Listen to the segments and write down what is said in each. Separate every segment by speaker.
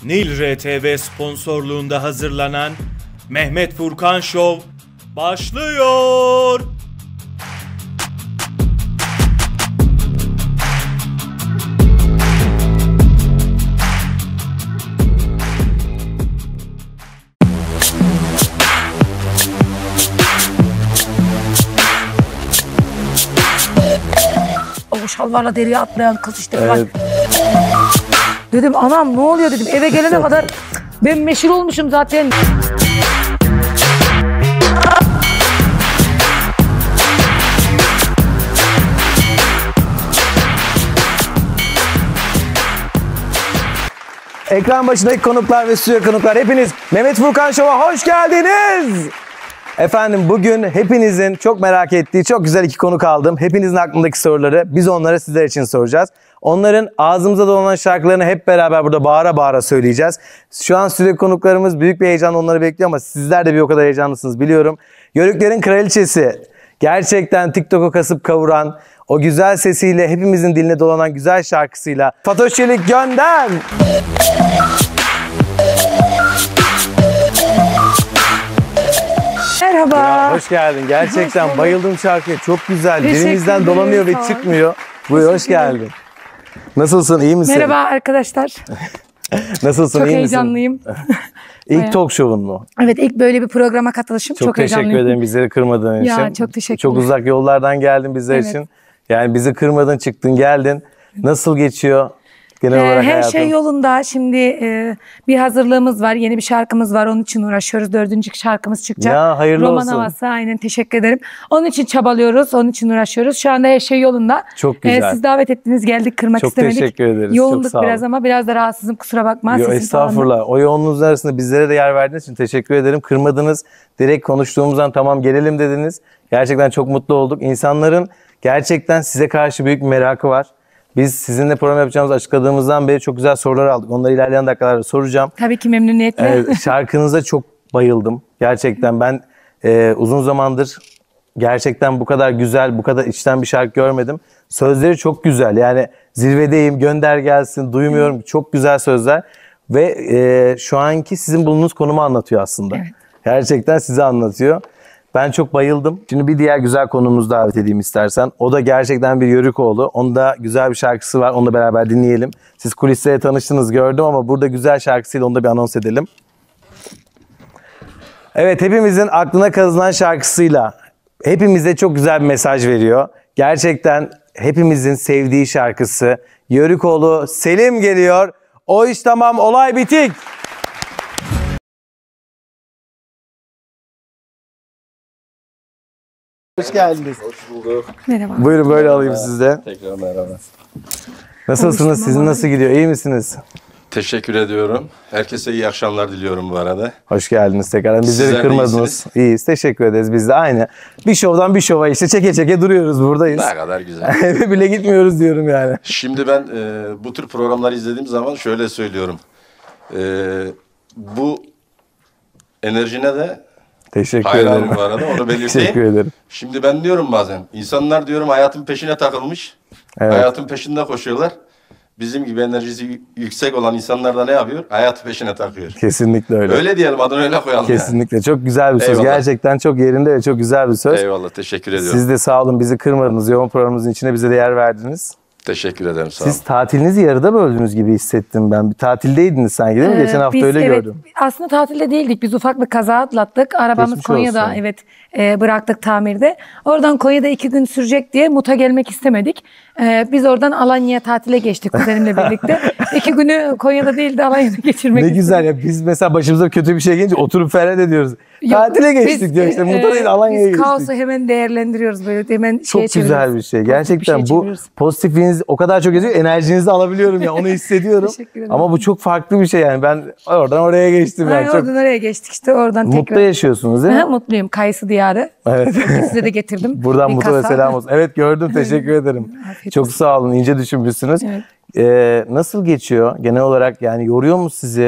Speaker 1: Nil RTV sponsorluğunda hazırlanan Mehmet Furkan Show başlıyor.
Speaker 2: O şalvarla deriye atlayan kız işte.
Speaker 3: Evet.
Speaker 2: Dedim anam ne oluyor dedim, eve gelene kadar ben meşhur olmuşum zaten.
Speaker 3: Ekran başındaki konuklar ve stüdyo konuklar, hepiniz Mehmet Furkan Show'a hoş geldiniz. Efendim bugün hepinizin çok merak ettiği çok güzel iki konuk aldım. Hepinizin aklındaki soruları biz onlara sizler için soracağız. Onların ağzımıza dolanan şarkılarını hep beraber burada bağıra bağıra söyleyeceğiz. Şu an stüdyo konuklarımız büyük bir heyecanla onları bekliyor ama sizler de bir o kadar heyecanlısınız biliyorum. Yörüklerin kraliçesi, gerçekten TikTok'u kasıp kavuran, o güzel sesiyle hepimizin diline dolanan güzel şarkısıyla Fatoş Çelik gönder.
Speaker 2: Merhaba.
Speaker 3: Ya, hoş geldin. Gerçekten bayıldım şarkıya. Çok güzel. Dilimizden dolanıyor ve çıkmıyor. Buyur, hoş geldin. Nasılsın? İyi misin?
Speaker 2: Merhaba arkadaşlar.
Speaker 3: Nasılsın?
Speaker 2: Çok
Speaker 3: iyi
Speaker 2: heyecanlıyım.
Speaker 3: misin? İlk talk show'un mu?
Speaker 2: Evet, ilk böyle bir programa katılışım. Çok heyecanlıyım.
Speaker 3: Teşekkür ederim bizleri kırmadığın için.
Speaker 2: Ya çok teşekkürler.
Speaker 3: Çok uzak yollardan geldin bizler için. Yani bizi kırmadın, çıktın, geldin. Nasıl geçiyor genel olarak
Speaker 2: her
Speaker 3: hayatın?
Speaker 2: şey yolunda. Şimdi bir hazırlığımız var. Yeni bir şarkımız var. Onun için uğraşıyoruz. 4. şarkımız çıkacak.
Speaker 3: Ya hayırlı
Speaker 2: Roman
Speaker 3: olsun.
Speaker 2: havası. Aynen, teşekkür ederim. Onun için çabalıyoruz. Onun için uğraşıyoruz. Şu anda her şey yolunda.
Speaker 3: Çok güzel.
Speaker 2: Siz davet ettiniz. Geldik, kırmak
Speaker 3: çok
Speaker 2: istemedik.
Speaker 3: Çok teşekkür ederiz.
Speaker 2: Yoğunduk
Speaker 3: çok sağ olun.
Speaker 2: biraz ama biraz da rahatsızım. Kusura bakma.
Speaker 3: Yo, estağfurullah. O yoğunluğunuz arasında bizlere de yer verdiğiniz için teşekkür ederim. Kırmadınız. Direkt konuştuğumuzdan tamam gelelim dediniz. Gerçekten çok mutlu olduk. İnsanların gerçekten size karşı büyük bir merakı var. Biz sizinle program yapacağımızı açıkladığımızdan beri çok güzel sorular aldık. Onları ilerleyen dakikalarda soracağım.
Speaker 2: Tabii ki memnuniyetle.
Speaker 3: Şarkınıza çok bayıldım. Gerçekten ben uzun zamandır gerçekten bu kadar güzel, bu kadar içten bir şarkı görmedim. Sözleri çok güzel. Yani zirvedeyim, gönder gelsin, duymuyorum. Çok güzel sözler. Ve şu anki sizin bulunduğunuz konumu anlatıyor aslında.
Speaker 2: Evet.
Speaker 3: Gerçekten size anlatıyor. Ben çok bayıldım. Şimdi bir diğer güzel konuğumuzu davet edeyim istersen. O da gerçekten bir Yörükoğlu. Onda güzel bir şarkısı var. Onunla beraber dinleyelim. Siz kulislerle tanıştınız gördüm ama burada güzel şarkısıyla onu da bir anons edelim. Evet, hepimizin aklına kazınan şarkısıyla hepimize çok güzel bir mesaj veriyor. Gerçekten hepimizin sevdiği şarkısı. Yörükoğlu Selim geliyor. O iş tamam, olay bitik. Hoş geldiniz.
Speaker 4: Hoş bulduk.
Speaker 2: Merhaba.
Speaker 3: Buyurun böyle alayım sizde.
Speaker 4: Tekrar merhaba.
Speaker 3: Nasılsınız? Sizin nasıl gidiyor? İyi misiniz?
Speaker 4: Teşekkür ediyorum. Herkese iyi akşamlar diliyorum bu arada.
Speaker 3: Hoş geldiniz tekrar. Bizleri
Speaker 4: Sizler de
Speaker 3: kırmadınız.
Speaker 4: iyisiniz.
Speaker 3: İyiyiz. Teşekkür ederiz. Biz de aynı. Bir şovdan bir şova işte çeke çeke duruyoruz. Buradayız.
Speaker 4: Ne kadar güzel.
Speaker 3: Eve bile gitmiyoruz diyorum yani.
Speaker 4: Şimdi ben bu tür programları izlediğim zaman şöyle söylüyorum. Bu enerjine de
Speaker 3: Teşekkür
Speaker 4: hayranım
Speaker 3: ederim.
Speaker 4: bu arada, onu belirteyim.
Speaker 3: Teşekkür ederim.
Speaker 4: Şimdi ben diyorum bazen, insanlar diyorum hayatın peşine takılmış.
Speaker 3: Evet.
Speaker 4: Hayatın peşinde koşuyorlar. Bizim gibi enerjisi yüksek olan insanlar da ne yapıyor? Hayatı peşine takıyor.
Speaker 3: Kesinlikle öyle.
Speaker 4: Öyle diyelim, adını öyle koyalım.
Speaker 3: Kesinlikle. Çok güzel bir söz.
Speaker 4: Eyvallah.
Speaker 3: Gerçekten çok yerinde ve çok güzel bir söz.
Speaker 4: Eyvallah, teşekkür ediyorum.
Speaker 3: Siz de sağ olun. Bizi kırmadınız. Yoğun programımızın içine bize de yer verdiniz.
Speaker 4: Teşekkür ederim, sağ olun.
Speaker 3: Siz tatilinizi yarıda böldünüz gibi hissettim ben. Bir tatildeydiniz sanki değil mi? Geçen hafta
Speaker 2: Biz,
Speaker 3: öyle
Speaker 2: evet,
Speaker 3: gördüm.
Speaker 2: aslında tatilde değildik. Biz ufak bir kaza atlattık. Arabamız
Speaker 3: Geçmiş
Speaker 2: Konya'da
Speaker 3: olsun.
Speaker 2: evet bıraktık tamirde. Oradan Konya'da 2 gün sürecek diye Mut'a gelmek istemedik. Biz oradan Alanya'ya tatile geçtik kuzenimle birlikte. 2 günü Konya'da değil de Alanya'da geçirmek
Speaker 3: Ne
Speaker 2: istedik.
Speaker 3: güzel ya. Biz mesela başımıza kötü bir şey gelince oturup ferhat ediyoruz.
Speaker 2: Yok,
Speaker 3: Tatile geçtik
Speaker 2: biz,
Speaker 3: diyor işte. Mut'a değil Alanya'ya
Speaker 2: Biz
Speaker 3: geçtik.
Speaker 2: kaosu hemen değerlendiriyoruz böyle. Hemen
Speaker 3: Çok güzel bir şey. Gerçekten bu
Speaker 2: çeviriyoruz.
Speaker 3: pozitifliğiniz o kadar çok yazıyor. Enerjinizi alabiliyorum ya. Onu hissediyorum.
Speaker 2: Teşekkür ederim.
Speaker 3: Ama bu çok farklı bir şey yani. Ben oradan oraya geçtim yani. Çok
Speaker 2: Oradan oraya geçtik işte. Oradan
Speaker 3: mutlu
Speaker 2: tekrar.
Speaker 3: yaşıyorsunuz değil mi?
Speaker 2: Aha, mutluyum. Kayısı diyarı.
Speaker 3: Evet.
Speaker 2: Size de getirdim.
Speaker 3: Buradan
Speaker 2: Bir
Speaker 3: Mutlu'ya
Speaker 2: kasa.
Speaker 3: selam olsun. Evet gördüm. Teşekkür ederim.
Speaker 2: Afiyet
Speaker 3: Çok
Speaker 2: olsun.
Speaker 3: sağ olun. İnce düşünmüşsünüz.
Speaker 2: Evet.
Speaker 3: Nasıl geçiyor genel olarak, yani yoruyor mu sizi?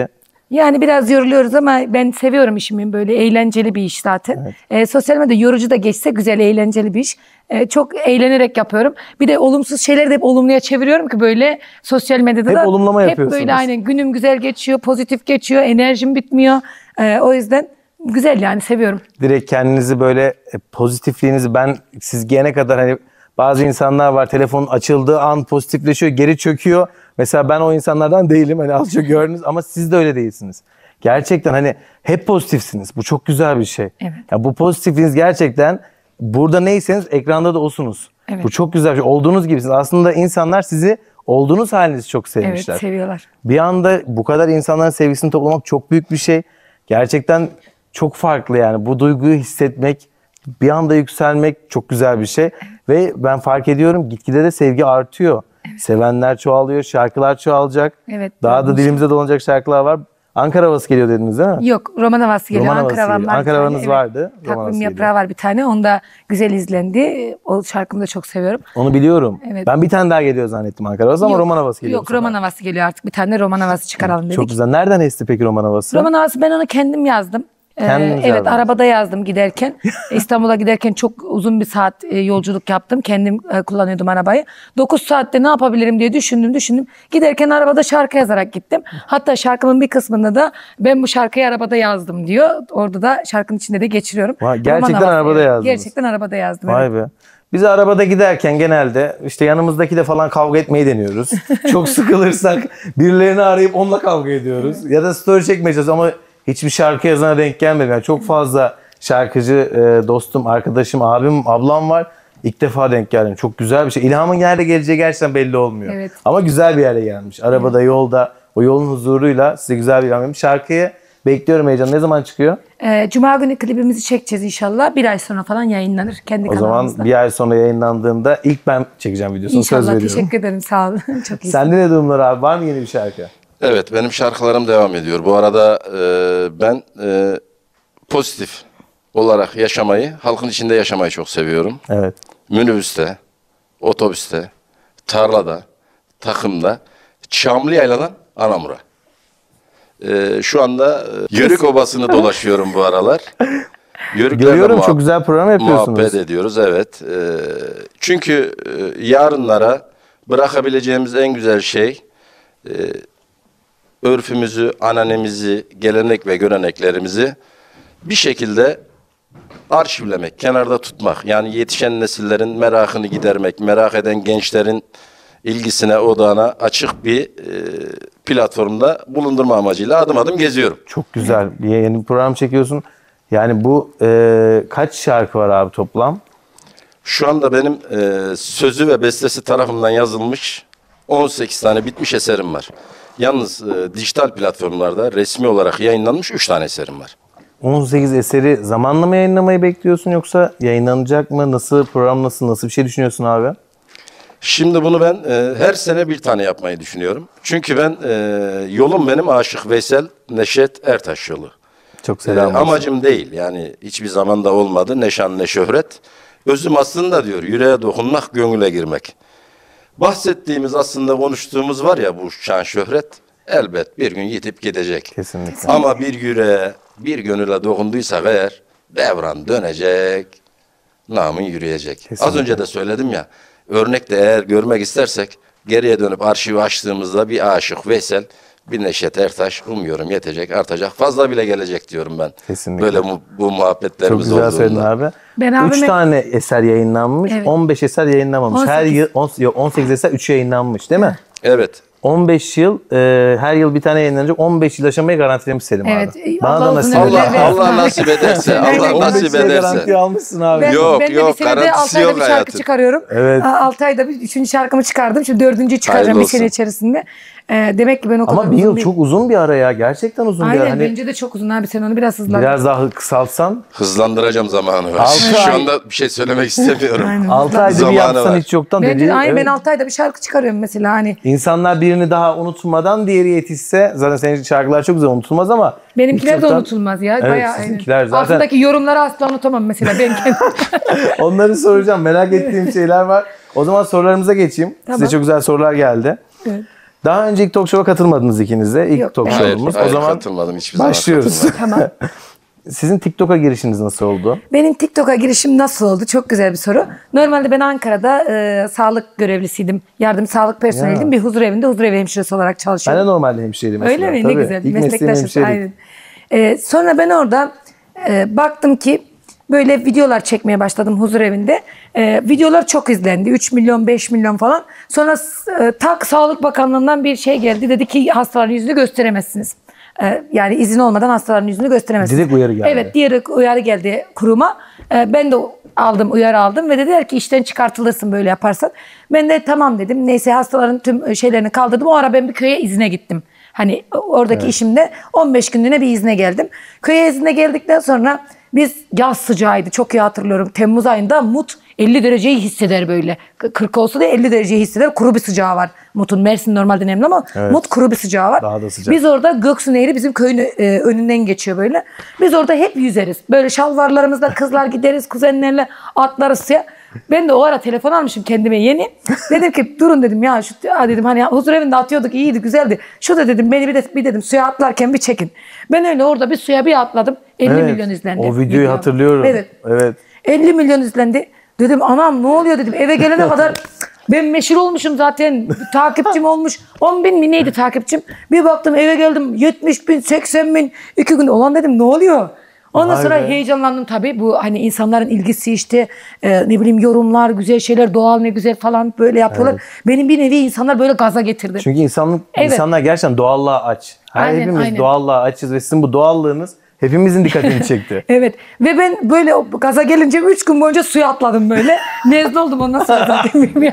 Speaker 2: Yani biraz yoruluyoruz ama ben seviyorum işimi. Böyle eğlenceli bir iş zaten. Sosyal medya yorucu da geçse güzel, eğlenceli bir iş. Çok eğlenerek yapıyorum. Bir de olumsuz şeyleri de hep olumluya çeviriyorum ki böyle sosyal medyada
Speaker 3: Hep
Speaker 2: da
Speaker 3: olumlama
Speaker 2: hep
Speaker 3: yapıyorsunuz.
Speaker 2: böyle aynen günüm güzel geçiyor, pozitif geçiyor, enerjim bitmiyor. O yüzden güzel yani seviyorum.
Speaker 3: Direkt kendinizi böyle pozitifliğinizi siz gelene kadar hani bazı insanlar var telefonun açıldığı an pozitifleşiyor geri çöküyor. Mesela ben o insanlardan değilim hani az çok gördünüz ama siz de öyle değilsiniz. Gerçekten hani hep pozitifsiniz. Bu çok güzel bir şey.
Speaker 2: Evet.
Speaker 3: Ya bu pozitifliğiniz gerçekten burada neyseniz ekranda da olsunuz.
Speaker 2: Evet.
Speaker 3: Bu çok güzel bir şey. Olduğunuz gibisiniz. Aslında insanlar sizi olduğunuz halinizi çok sevmişler.
Speaker 2: Evet seviyorlar.
Speaker 3: Bir anda bu kadar insanların sevgisini toplamak çok büyük bir şey. Gerçekten çok farklı yani. Bu duyguyu hissetmek, bir anda yükselmek çok güzel bir şey. Ve ben fark ediyorum gitgide de sevgi artıyor. Sevenler çoğalıyor, şarkılar çoğalacak.
Speaker 2: Evet,
Speaker 3: Daha da
Speaker 2: doğru.
Speaker 3: dilimize dolanacak şarkılar var. Ankara havası geliyor dediniz değil mi?
Speaker 2: Yok, roman havası geliyor.
Speaker 3: Roman havası
Speaker 2: Ankara
Speaker 3: geliyor.
Speaker 2: var bir
Speaker 3: Ankara
Speaker 2: tane,
Speaker 3: havanız vardı, roman
Speaker 2: Takvim
Speaker 3: havası
Speaker 2: yaprağı var bir tane. Onu da güzel izlendi. O şarkımı da çok seviyorum.
Speaker 3: Onu biliyorum.
Speaker 2: Evet.
Speaker 3: Ben bir tane daha geliyor zannettim Ankara havası ama
Speaker 2: Yok,
Speaker 3: roman havası geliyor.
Speaker 2: Yok, roman havası geliyor artık. Bir tane roman havası çıkaralım dedik.
Speaker 3: Çok güzel. Nereden esti peki roman havası?
Speaker 2: Roman havası ben onu kendim yazdım.
Speaker 3: Kendiniz
Speaker 2: Evet,
Speaker 3: yazdınız.
Speaker 2: arabada yazdım giderken. İstanbul'a giderken çok uzun bir saat yolculuk yaptım. Kendim kullanıyordum arabayı. 9 saatte ne yapabilirim diye düşündüm. Giderken arabada şarkı yazarak gittim. Hatta şarkımın bir kısmında da ben bu şarkıyı arabada yazdım diyor. Orada da şarkının içinde de geçiriyorum.
Speaker 3: Vay, gerçekten
Speaker 2: Roman havası,
Speaker 3: arabada yazdınız.
Speaker 2: Gerçekten arabada yazdım.
Speaker 3: Vay
Speaker 2: Evet.
Speaker 3: be. Biz arabada giderken genelde işte yanımızdaki de falan kavga etmeyi deniyoruz. Çok sıkılırsak birilerini arayıp onunla kavga ediyoruz. Ya da story çekmeye çalışıyoruz ama hiçbir şarkı yazana denk gelmedim. Yani çok fazla şarkıcı dostum, arkadaşım, abim, ablam var. İlk defa denk geldim. Çok güzel bir şey. İlhamın nerede geleceği gerçekten belli olmuyor.
Speaker 2: Evet.
Speaker 3: Ama güzel bir yere gelmiş. Arabada, yolda, o yolun huzuruyla size güzel bir ilham vermiş. Şarkıyı bekliyorum heyecanla. Ne zaman çıkıyor?
Speaker 2: Cuma günü klibimizi çekeceğiz inşallah. Bir ay sonra falan yayınlanır kendi
Speaker 3: O
Speaker 2: kanalımızda.
Speaker 3: zaman bir ay sonra yayınlandığında ilk ben çekeceğim videosunu, söz
Speaker 2: İnşallah,
Speaker 3: veriyorum.
Speaker 2: teşekkür ederim, sağ olun. Çok iyi.
Speaker 3: Sende ne durumlar abi? Var mı yeni bir şarkı?
Speaker 4: Evet, benim şarkılarım devam ediyor. Bu arada ben pozitif olarak yaşamayı, halkın içinde yaşamayı çok seviyorum.
Speaker 3: Evet.
Speaker 4: Minibüste, otobüste, tarlada, takımda, Çamlıyayla'dan Anamur'a. Şu anda Yörük Obası'nı dolaşıyorum bu aralar. Yörüklerle
Speaker 3: Görüyorum, çok güzel program yapıyorsunuz.
Speaker 4: muhabbet ediyoruz, evet. Çünkü yarınlara bırakabileceğimiz en güzel şey örfümüzü, ananemizi, gelenek ve göreneklerimizi bir şekilde arşivlemek, kenarda tutmak. Yani yetişen nesillerin merakını gidermek, merak eden gençlerin ilgisine, odağına açık bir platformda bulundurma amacıyla adım adım geziyorum.
Speaker 3: Çok güzel. Yeni bir program çekiyorsun. Yani bu kaç şarkı var abi toplam?
Speaker 4: Şu anda benim sözü ve bestesi tarafından yazılmış 18 tane bitmiş eserim var. Yalnız dijital platformlarda resmi olarak yayınlanmış 3 tane eserim var.
Speaker 3: 18 eseri zamanla mı yayınlamayı bekliyorsun yoksa yayınlanacak mı? Nasıl program nasıl bir şey düşünüyorsun abi?
Speaker 4: Şimdi bunu ben her sene bir tane yapmayı düşünüyorum. Çünkü ben yolum benim Aşık Veysel Neşet Ertaş yolu.
Speaker 3: Çok selam olsun.
Speaker 4: Amacım değil yani hiçbir zaman da olmadı ne şan ne şöhret. Özüm aslında diyor yüreğe dokunmak, gönüle girmek. Bahsettiğimiz aslında konuştuğumuz var ya bu şan şöhret elbet bir gün yitip gidecek.
Speaker 3: Kesinlikle.
Speaker 4: Ama bir yüreğe, bir gönüle dokunduysak eğer devran dönecek, namın yürüyecek.
Speaker 3: Kesinlikle.
Speaker 4: Az önce de söyledim ya, örnek de eğer görmek istersek geriye dönüp arşivi açtığımızda bir Aşık Veysel, bir Neşet Ertaş umuyorum yetecek, artacak. Fazla bile gelecek diyorum ben.
Speaker 3: Kesinlikle.
Speaker 4: Böyle bu
Speaker 3: Çok
Speaker 4: muhabbetlerimiz
Speaker 3: güzel söyledin
Speaker 4: olduğunda.
Speaker 3: abi.
Speaker 2: Ben
Speaker 3: 3
Speaker 2: abime-
Speaker 3: tane eser yayınlanmış,
Speaker 2: Evet.
Speaker 3: 15 eser yayınlanmamış.
Speaker 2: 18.
Speaker 3: Her yıl 18 eser 3 yayınlanmış değil mi?
Speaker 4: Evet.
Speaker 3: 15 yıl, her yıl bir tane yayınlanacak. 15 yıl yaşamayı garantilemiş Selim
Speaker 2: Evet,
Speaker 3: abi.
Speaker 2: Allah
Speaker 3: Bana da
Speaker 2: uzun
Speaker 3: nasip
Speaker 2: ömürler
Speaker 3: eder.
Speaker 2: versin.
Speaker 4: Allah nasip ederse, Allah
Speaker 3: 15
Speaker 4: nasip
Speaker 3: yıl garanti
Speaker 4: ederse.
Speaker 3: almışsın abi.
Speaker 2: Ben,
Speaker 4: Yok,
Speaker 2: ben de
Speaker 4: yok,
Speaker 2: bir senede
Speaker 4: garantisi
Speaker 2: 6 ayda
Speaker 4: yok
Speaker 2: bir şarkı
Speaker 4: hayatın.
Speaker 2: çıkarıyorum.
Speaker 3: Evet.
Speaker 2: 6 ayda bir 3. şarkımı çıkardım. Şimdi 4. çıkaracağım
Speaker 4: Hayırlı
Speaker 2: bir sene
Speaker 4: olsun.
Speaker 2: içerisinde. Demek ki ben o kadar
Speaker 3: Ama bir
Speaker 2: uzun
Speaker 3: yıl
Speaker 2: değil.
Speaker 3: çok uzun bir ara ya. Gerçekten uzun bir
Speaker 2: Aynen,
Speaker 3: ara. Hani
Speaker 2: bence de çok uzun abi, sen onu biraz hızlandır.
Speaker 3: biraz daha kısaltsan
Speaker 4: Hızlandıracağım zamanı var.
Speaker 3: Altı
Speaker 4: Şu
Speaker 3: ay.
Speaker 4: bir şey söylemek istemiyorum.
Speaker 2: Aynen.
Speaker 3: 6 ayda bir
Speaker 4: Zamanı
Speaker 3: yapsan
Speaker 4: var.
Speaker 3: hiç yoktan
Speaker 2: Bence
Speaker 3: dedi.
Speaker 2: de aynen,
Speaker 3: Evet.
Speaker 2: ben 6 ayda bir şarkı çıkarıyorum mesela hani.
Speaker 3: İnsanlar birini daha unutmadan diğeri yetişse, zaten senin şarkılar çok güzel unutulmaz ama
Speaker 2: Benimkiler
Speaker 3: hiç
Speaker 2: de
Speaker 3: yoktan-
Speaker 2: unutulmaz ya.
Speaker 3: Evet,
Speaker 2: Bayağı
Speaker 3: sizinkiler
Speaker 2: aynen.
Speaker 3: zaten-
Speaker 2: Altındaki yorumları asla unutamam mesela ben kendim.
Speaker 3: Onları soracağım. Merak ettiğim şeyler var. O zaman sorularımıza geçeyim.
Speaker 2: Tamam.
Speaker 3: Size çok güzel sorular geldi.
Speaker 2: Evet.
Speaker 3: Daha önce ilk talk show'a katılmadınız ikiniz de. İlk
Speaker 2: Yok,
Speaker 3: talk
Speaker 2: evet.
Speaker 3: show'umuz.
Speaker 4: Hayır,
Speaker 3: O zaman
Speaker 4: katılmadım. Hiçbir zaman
Speaker 3: başlıyoruz.
Speaker 4: katılmadım.
Speaker 2: Tamam.
Speaker 3: Sizin TikTok'a girişiniz nasıl oldu?
Speaker 2: Benim TikTok'a girişim nasıl oldu? Çok güzel bir soru. Normalde ben Ankara'da sağlık görevlisiydim. Yardım sağlık personeliydim. Bir huzur evinde huzur evi hemşiresi olarak
Speaker 3: Ben
Speaker 2: çalışıyordum.
Speaker 3: de normalde hemşireydim aslında.
Speaker 2: Öyle mi?
Speaker 3: Tabii.
Speaker 2: Ne güzel.
Speaker 3: İlk mesleğim
Speaker 2: Meslektaşız.
Speaker 3: hemşirelik.
Speaker 2: Aynen. Sonra ben orada baktım ki böyle videolar çekmeye başladım huzur evinde. Videolar çok izlendi. 3 milyon, 5 milyon falan. Sonra tak Sağlık Bakanlığı'ndan bir şey geldi. Dedi ki hastaların yüzünü gösteremezsiniz. Yani izin olmadan hastaların yüzünü gösteremezsiniz.
Speaker 3: Direkt uyarı geldi.
Speaker 2: Evet, direkt uyarı geldi kuruma. Ben de uyarı aldım ve dediler ki işten çıkartılırsın böyle yaparsan. Ben de tamam dedim. Neyse hastaların tüm şeylerini kaldırdım. O ara ben bir köye izine gittim. Hani oradaki işimde 15 günlüğüne bir izne geldim. Köye izine geldikten sonra biz yaz sıcağıydı. Çok iyi hatırlıyorum. Temmuz ayında Mut 50 dereceyi hisseder böyle. 40 olsa da 50 dereceyi hisseder. Kuru bir sıcağı var Mut'un. Mersin normalde nemli ama Mut kuru bir sıcağı var.
Speaker 3: Daha da sıcak.
Speaker 2: Biz orada Göksu Nehri bizim köyün önünden geçiyor böyle. Biz orada hep yüzeriz. Böyle şalvarlarımızla kızlar gideriz kuzenlerle atlarız suya. Ben de o ara telefon almışım kendime yeni. Dedim ki durun dedim ya şu dedim hani huzur evinde atıyorduk iyiydi güzeldi. Şu da dedim beni bir dedim suya atlarken bir çekin. Ben öyle orada bir suya bir atladım. 50 milyon izlendi.
Speaker 3: O videoyu
Speaker 2: Video.
Speaker 3: hatırlıyorum.
Speaker 2: Evet. 50 milyon izlendi. Dedim anam ne oluyor dedim. Eve gelene kadar ben meşhur olmuşum zaten. Takipçim olmuş. 10 bin mi neydi takipçim? Bir baktım eve geldim 70 bin 80 bin. 2 gün olan dedim ne oluyor? Ondan
Speaker 3: Vay
Speaker 2: sonra
Speaker 3: be.
Speaker 2: heyecanlandım tabii. Bu hani insanların ilgisi işte ne bileyim yorumlar, güzel şeyler, doğal ne güzel falan böyle yapıyorlar. Benim bir nevi insanlar böyle gaza getirdi.
Speaker 3: Çünkü insanlar gerçekten doğallığa aç. Hepimiz doğallığa açız ve sizin bu doğallığınız hepimizin dikkatini çekti.
Speaker 2: Evet ve ben böyle gaza gelince 3 gün boyunca suya atladım böyle. Nezle oldum ondan sonra zaten bilmiyorum.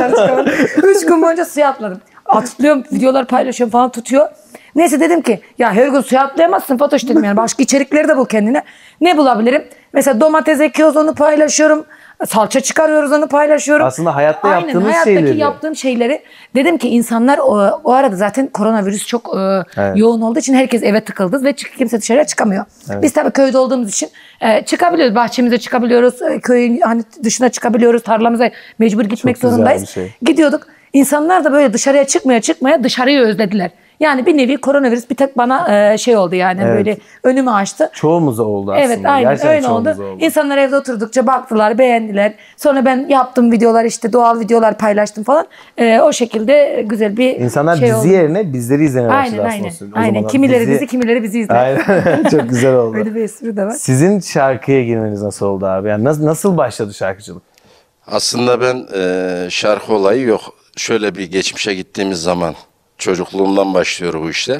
Speaker 2: 3 gün boyunca suya atladım. Atlıyorum, videolar paylaşıyorum falan tutuyor. Neyse dedim ki ya her gün suya atlayamazsın Fatoş dedim yani başka içerikleri de bul kendine. Ne bulabilirim? Mesela domates ekiyoruz onu paylaşıyorum. Salça çıkarıyoruz onu paylaşıyorum.
Speaker 3: Aslında hayatta
Speaker 2: Aynen,
Speaker 3: yaptığınız
Speaker 2: hayattaki
Speaker 3: şeyleri.
Speaker 2: yaptığım şeyleri. Dedim ki insanlar o arada zaten koronavirüs çok yoğun olduğu için herkes eve tıkıldı ve kimse dışarıya çıkamıyor. Biz tabii köyde olduğumuz için çıkabiliyoruz. Bahçemize çıkabiliyoruz. Köyün hani dışına çıkabiliyoruz. Tarlamıza mecbur gitmek
Speaker 3: Çok güzel
Speaker 2: zorundayız.
Speaker 3: bir şey.
Speaker 2: Gidiyorduk. İnsanlar da böyle dışarıya çıkmaya dışarıyı özlediler. Yani bir nevi koronavirüs bir tek bana şey oldu yani
Speaker 3: Evet.
Speaker 2: böyle önümü açtı.
Speaker 3: Çoğumuza oldu aslında.
Speaker 2: Evet aynen
Speaker 3: Gerçekten
Speaker 2: öyle oldu.
Speaker 3: çoğumuza oldu.
Speaker 2: İnsanlar evde oturdukça baktılar, beğendiler. Sonra ben yaptım videolar işte doğal videolar paylaştım falan. O şekilde güzel bir
Speaker 3: İnsanlar
Speaker 2: şey
Speaker 3: dizi
Speaker 2: oldu.
Speaker 3: yerine bizleri izlemeye başladı
Speaker 2: Aynen
Speaker 3: aslında.
Speaker 2: aynen.
Speaker 3: O
Speaker 2: Aynen.
Speaker 3: zamanlar
Speaker 2: Kimileri dizi, kimileri bizi izler.
Speaker 3: Aynen. Çok güzel oldu.
Speaker 2: Öyle bir espri de var.
Speaker 3: Sizin şarkıya girmeniz nasıl oldu abi? Yani nasıl başladı şarkıcılık?
Speaker 4: Aslında ben şarkı olayı yok. Şöyle bir geçmişe gittiğimiz zaman çocukluğumdan başlıyor bu işler.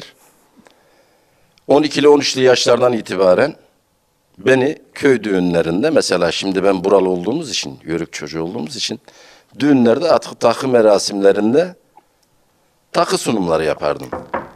Speaker 4: 12'li 13'lü yaşlardan itibaren beni köy düğünlerinde mesela şimdi ben buralı olduğumuz için, yörük çocuğu olduğumuz için düğünlerde atkı takı merasimlerinde takı sunumları yapardım.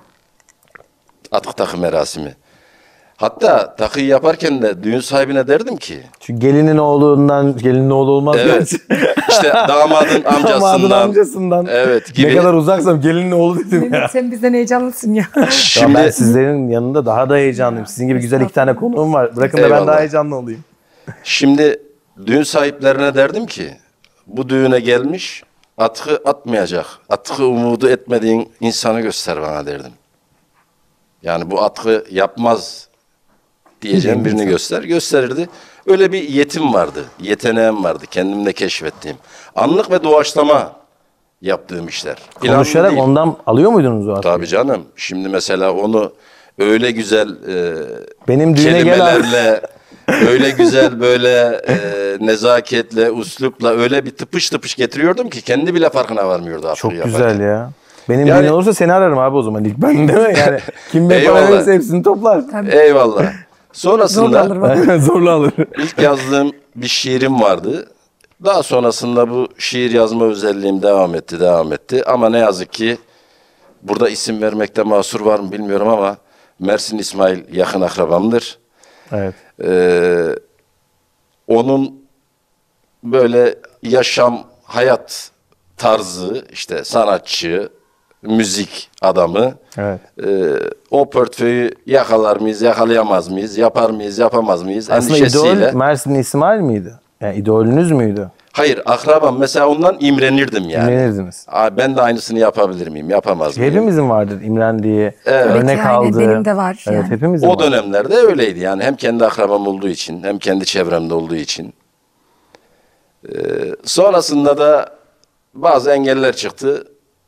Speaker 4: Atkı takı merasimi. Hatta takıyı yaparken de düğün sahibine derdim ki
Speaker 3: Çünkü gelinin oğlu olmaz.
Speaker 4: evet işte damadın amcasından,
Speaker 3: Damadın amcasından.
Speaker 4: evet gibi.
Speaker 3: Ne kadar uzaksam gelinin oğlu dedim ya.
Speaker 2: Mehmet, sen bizden heyecanlısın ya.
Speaker 3: Şimdi ben sizlerin yanında daha da heyecanlıyım. Sizin gibi güzel 2 tane konuğum var. Bırakın da ben
Speaker 4: Eyvallah.
Speaker 3: daha heyecanlı olayım.
Speaker 4: Şimdi düğün sahiplerine derdim ki bu düğüne gelmiş atkı atmayacak. Atkı umudu etmediğin insanı göster bana derdim. Yani bu atkı yapmaz diyeceğim birini göster. Gösterirdi. Öyle bir yetim vardı. Yeteneğim vardı. Kendimde keşfettiğim. Anlık ve doğaçlama yaptığım işler. Planlı
Speaker 3: Konuşarak
Speaker 4: değil.
Speaker 3: ondan alıyor muydunuz o atkıyı?
Speaker 4: Tabii canım. Şimdi mesela onu öyle güzel
Speaker 3: Benim düğüne gel abi.
Speaker 4: kelimelerle, öyle güzel böyle nezaketle, uslupla öyle bir tıpış tıpış getiriyordum ki kendi bile farkına varmıyordu.
Speaker 3: Çok
Speaker 4: yaparken.
Speaker 3: güzel ya. Benim
Speaker 4: Yani-
Speaker 3: düğün olursa seni ararım abi o zaman ilk ben değil mi? Yani kim ne para
Speaker 4: Eyvallah.
Speaker 3: verirse hepsini toplar.
Speaker 4: Eyvallah.
Speaker 2: Zorla
Speaker 4: Sonrasında
Speaker 2: alır bak.
Speaker 3: Zorla alır.
Speaker 4: ilk yazdığım bir şiirim vardı. Daha sonrasında bu şiir yazma özelliğim devam etti. Ama ne yazık ki burada isim vermekte mahsur var mı bilmiyorum ama Mersin İsmail yakın akrabamdır.
Speaker 3: Evet.
Speaker 4: Onun böyle yaşam, hayat tarzı, işte sanatçı, müzik adamı.
Speaker 3: Evet.
Speaker 4: O portföyü yakalar mıyız, yakalayamaz mıyız, yapar mıyız, yapamaz mıyız
Speaker 3: Aslında
Speaker 4: endişesiyle.
Speaker 3: idol Mersin İsmail miydi? Yani idolünüz müydü?
Speaker 4: Hayır, akrabam mesela, ondan imrenirdim yani.
Speaker 3: İmrenirdiniz.
Speaker 4: Ben de aynısını yapabilir miyim? Yapamaz mıyım?
Speaker 3: Hepimizin vardır imrendiği,
Speaker 4: Evet.
Speaker 3: örnek
Speaker 2: Aynen,
Speaker 3: aldığı.
Speaker 2: benim de var
Speaker 3: Evet,
Speaker 2: yani.
Speaker 3: hepimizin
Speaker 4: O
Speaker 3: var.
Speaker 4: dönemlerde öyleydi yani, hem kendi akrabam olduğu için hem kendi çevremde olduğu için. Sonrasında da bazı engeller çıktı.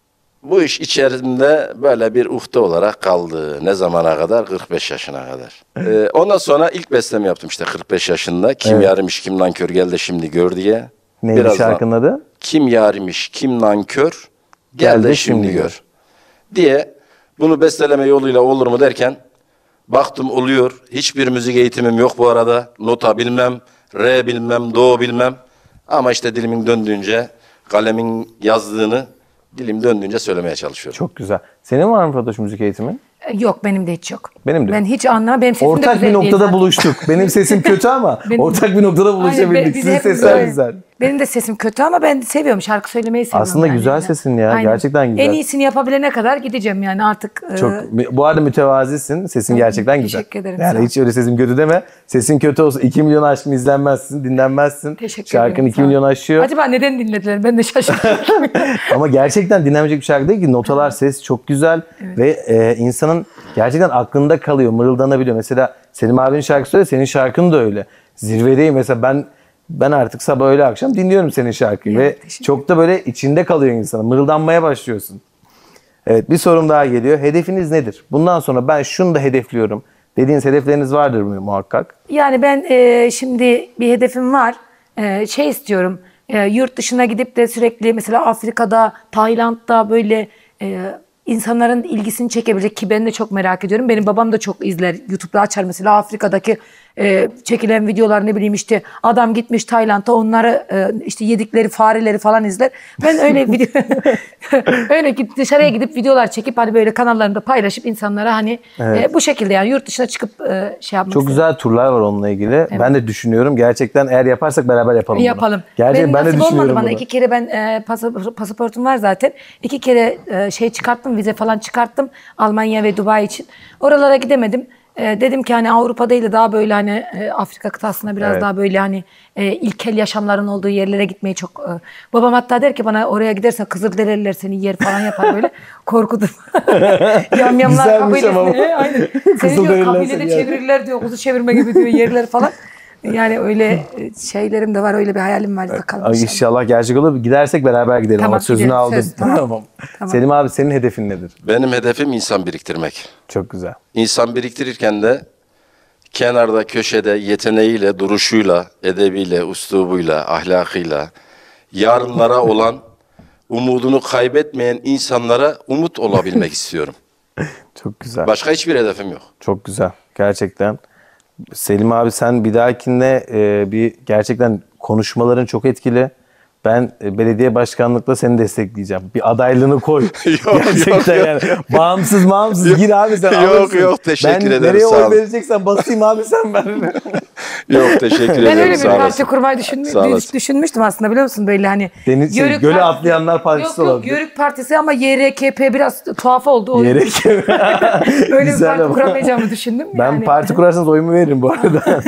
Speaker 4: Bu iş içerisinde böyle bir uhde olarak kaldı. Ne zamana kadar? 45 yaşına kadar. Ondan sonra ilk bestemi yaptım işte 45 yaşında. Kim yarimiş, kim nankör, gel de şimdi gör diye.
Speaker 3: Neydi
Speaker 4: Birazdan,
Speaker 3: şarkının adı?
Speaker 4: Kim yarimiş, kim nankör, gel de şimdi gör diye bunu besteleme yoluyla olur mu derken baktım oluyor. Hiçbir müzik eğitimim yok bu arada. Nota bilmem, re bilmem, do bilmem. Ama işte dilimin döndüğünce, kalemin yazdığını dilim döndüğünce söylemeye çalışıyorum.
Speaker 3: Çok güzel. Senin var mı Fatoş müzik eğitimi?
Speaker 2: Yok, benim de hiç yok.
Speaker 3: Benim de
Speaker 2: Ben
Speaker 3: yok.
Speaker 2: hiç anlamam. Benim sesim de
Speaker 3: Ortak
Speaker 2: güzel
Speaker 3: bir
Speaker 2: değil
Speaker 3: noktada
Speaker 2: zaten.
Speaker 3: buluştuk. Benim sesim kötü ama
Speaker 2: Benim-
Speaker 3: ortak bir noktada
Speaker 2: Aynen,
Speaker 3: buluşabildik.
Speaker 2: biz
Speaker 3: Sizin
Speaker 2: hepimiz
Speaker 3: sesler
Speaker 2: öyle.
Speaker 3: güzel.
Speaker 2: Benim de sesim kötü ama ben seviyorum. Şarkı söylemeyi seviyorum.
Speaker 3: Aslında
Speaker 2: yani.
Speaker 3: güzel sesin ya,
Speaker 2: Aynen.
Speaker 3: gerçekten güzel.
Speaker 2: En iyisini yapabilene kadar gideceğim yani artık.
Speaker 3: Çok, bu arada mütevazisin. Sesin gerçekten güzel.
Speaker 2: teşekkür ederim, sağ
Speaker 3: Yani
Speaker 2: ol.
Speaker 3: hiç öyle sesim kötü deme. Sesin kötü olsa 2 milyon aşkın izlenmezsin, dinlenmezsin.
Speaker 2: Teşekkür
Speaker 3: Şarkın
Speaker 2: ederim,
Speaker 3: 2
Speaker 2: sağ ol.
Speaker 3: milyon aşıyor.
Speaker 2: Acaba neden dinlediler? Ben de şaşırdım.
Speaker 3: Ama gerçekten dinlenmeyecek bir şarkı değil ki. Notalar, ses çok güzel ve insanın gerçekten aklında kalıyor, mırıldanabiliyor. Mesela Selim abinin şarkısı öyle, senin şarkın da öyle. Zirvedeyim mesela, ben artık sabah öğle akşam dinliyorum senin şarkıyı ve çok da böyle içinde kalıyor insana. Mırıldanmaya başlıyorsun. Evet, bir sorum daha geliyor. Hedefiniz nedir? Bundan sonra ben şunu da hedefliyorum dediğiniz hedefleriniz vardır mı muhakkak?
Speaker 2: Yani ben şimdi bir hedefim var. Şey istiyorum. Yurt dışına gidip de sürekli mesela Afrika'da, Tayland'da böyle insanların ilgisini çekebilecek, ki ben de çok merak ediyorum. Benim babam da çok izler. YouTube'da açar mesela Afrika'daki çekilen videolar, ne bileyim işte adam gitmiş Tayland'a, onları işte yedikleri fareleri falan izler. Ben öyle video öyle dışarıya gidip videolar çekip hani böyle kanallarımda paylaşıp insanlara hani bu şekilde yani yurt dışına çıkıp şey yapmak
Speaker 3: Çok
Speaker 2: istedim.
Speaker 3: güzel turlar var onunla ilgili. Ben de düşünüyorum. Gerçekten eğer yaparsak beraber yapalım bunu.
Speaker 2: Yapalım.
Speaker 3: Gerçekten ben de
Speaker 2: nasip
Speaker 3: düşünüyorum
Speaker 2: olmadı bana.
Speaker 3: bunu.
Speaker 2: 2 kere ben pasaportum var zaten. 2 kere şey çıkarttım, vize falan çıkarttım Almanya ve Dubai için. Oralara gidemedim. Dedim ki hani Avrupa değil de daha böyle hani Afrika kıtasına biraz daha böyle hani ilkel yaşamların olduğu yerlere gitmeyi çok... babam hatta der ki bana, oraya gidersen Kızılderililer seni yer falan yapar böyle. Korkudur. Yamyamlar
Speaker 3: Güzelmiş ama bu.
Speaker 2: kabilesini. Aynen. Seni diyor
Speaker 3: Kızılderililer
Speaker 2: kabilede
Speaker 3: seni yer.
Speaker 2: çevirirler diyor. Kuzu çevirme gibi diyor yerler falan. Yani öyle şeylerim de var, öyle bir hayalim var. Bakalım
Speaker 3: Ay,
Speaker 2: inşallah.
Speaker 3: İnşallah gerçek olur. Gidersek beraber gidelim.
Speaker 2: Tamam,
Speaker 3: Bak sözünü
Speaker 2: gidelim.
Speaker 3: aldım.
Speaker 2: Söz, tamam.
Speaker 3: Tamam.
Speaker 2: Tamam.
Speaker 3: Selim abi, senin hedefin nedir?
Speaker 4: Benim hedefim insan biriktirmek.
Speaker 3: Çok güzel.
Speaker 4: İnsan biriktirirken de kenarda, köşede yeteneğiyle, duruşuyla, edebiyle, üslubuyla, ahlakıyla, yarınlara olan umudunu kaybetmeyen insanlara umut olabilmek istiyorum.
Speaker 3: Çok güzel.
Speaker 4: Başka hiçbir hedefim yok.
Speaker 3: Çok güzel. Gerçekten. Selim abi, sen bir dahakinde bir gerçekten konuşmaların çok etkili. Ben belediye başkanlıkla seni destekleyeceğim. Bir adaylığını koy.
Speaker 4: Yok,
Speaker 3: Gerçekten
Speaker 4: yok,
Speaker 3: yani. Bağımsız gir abi sen.
Speaker 4: Yok,
Speaker 3: alırsın.
Speaker 4: yok, teşekkür ederim,
Speaker 3: Ben nereye
Speaker 4: sağ
Speaker 3: oy
Speaker 4: olun.
Speaker 3: vereceksen basayım abi, sen ver.
Speaker 4: Yok, teşekkür
Speaker 2: Ben
Speaker 4: ederim.
Speaker 2: öyle bir
Speaker 4: Sağ
Speaker 2: parti
Speaker 4: olasın.
Speaker 2: kurmayı
Speaker 4: Sağ olasın.
Speaker 2: düşünmüştüm aslında, biliyor musun? Böyle hani
Speaker 3: Göle
Speaker 2: Partisi-
Speaker 3: atlayanlar partisi
Speaker 2: yok,
Speaker 3: olabilir.
Speaker 2: Yörük Partisi ama YRKP biraz tuhaf oldu. O yüzden
Speaker 3: Gerek.
Speaker 2: öyle bir
Speaker 3: Güzel
Speaker 2: parti
Speaker 3: ama.
Speaker 2: kuramayacağımı düşündüm.
Speaker 3: Ben
Speaker 2: yani.
Speaker 3: parti kurarsanız oyumu veririm bu arada.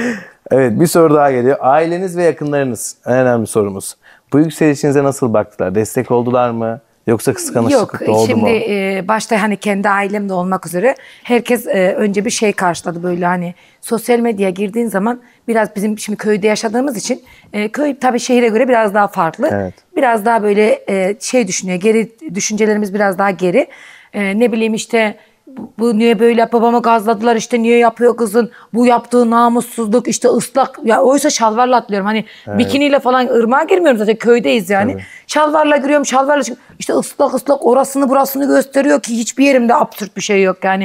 Speaker 3: Evet, bir soru daha geliyor. Aileniz ve yakınlarınız en önemli sorumuz. Bu yükselişinize nasıl baktılar? Destek oldular mı? Yoksa
Speaker 2: Yok,
Speaker 3: kıskançlık da oldu
Speaker 2: şimdi
Speaker 3: mu?
Speaker 2: başta hani kendi ailemde olmak üzere herkes önce bir şey karşıladı, böyle hani sosyal medyaya girdiğin zaman biraz bizim şimdi köyde yaşadığımız için köy tabii şehire göre biraz daha farklı.
Speaker 3: Evet.
Speaker 2: Biraz daha böyle şey düşünüyor, geri düşüncelerimiz biraz daha geri. Ne bileyim işte bu niye böyle, babamı gazladılar işte, niye yapıyor kızın, bu yaptığı namussuzluk, işte ıslak ya, oysa şalvarla atlıyorum hani bikiniyle falan ırmağa girmiyorum, zaten köydeyiz yani. Şalvarla giriyorum, şalvarla işte ıslak orasını burasını gösteriyor ki hiçbir yerimde absürt bir şey yok yani.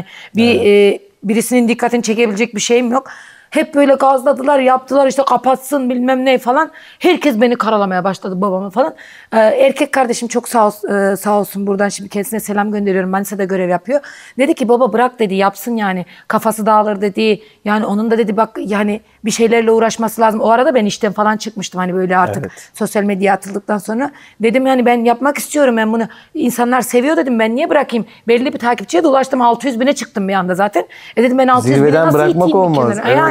Speaker 2: Birisinin dikkatini çekebilecek bir şeyim yok. Hep böyle gazladılar, yaptılar işte kapatsın bilmem ne falan. Herkes beni karalamaya başladı, babamı falan. Erkek kardeşim çok sağ olsun, buradan şimdi kendisine selam gönderiyorum. Manisa'da görev yapıyor. Dedi ki baba bırak dedi, yapsın yani. Kafası dağılır dedi. Yani onun da dedi bak yani bir şeylerle uğraşması lazım. O arada ben işten falan çıkmıştım hani böyle artık sosyal medyaya atıldıktan sonra. Dedim yani ben yapmak istiyorum, ben bunu. İnsanlar seviyor dedim, ben niye bırakayım? Belli bir takipçiye dolaştım, 600 bine çıktım bir anda zaten. Dedim ben 600 bine
Speaker 3: Zirveden
Speaker 2: nasıl
Speaker 3: bırakmak
Speaker 2: iteyim bir
Speaker 3: olmaz.
Speaker 2: kenara?
Speaker 3: Evet.
Speaker 2: Yani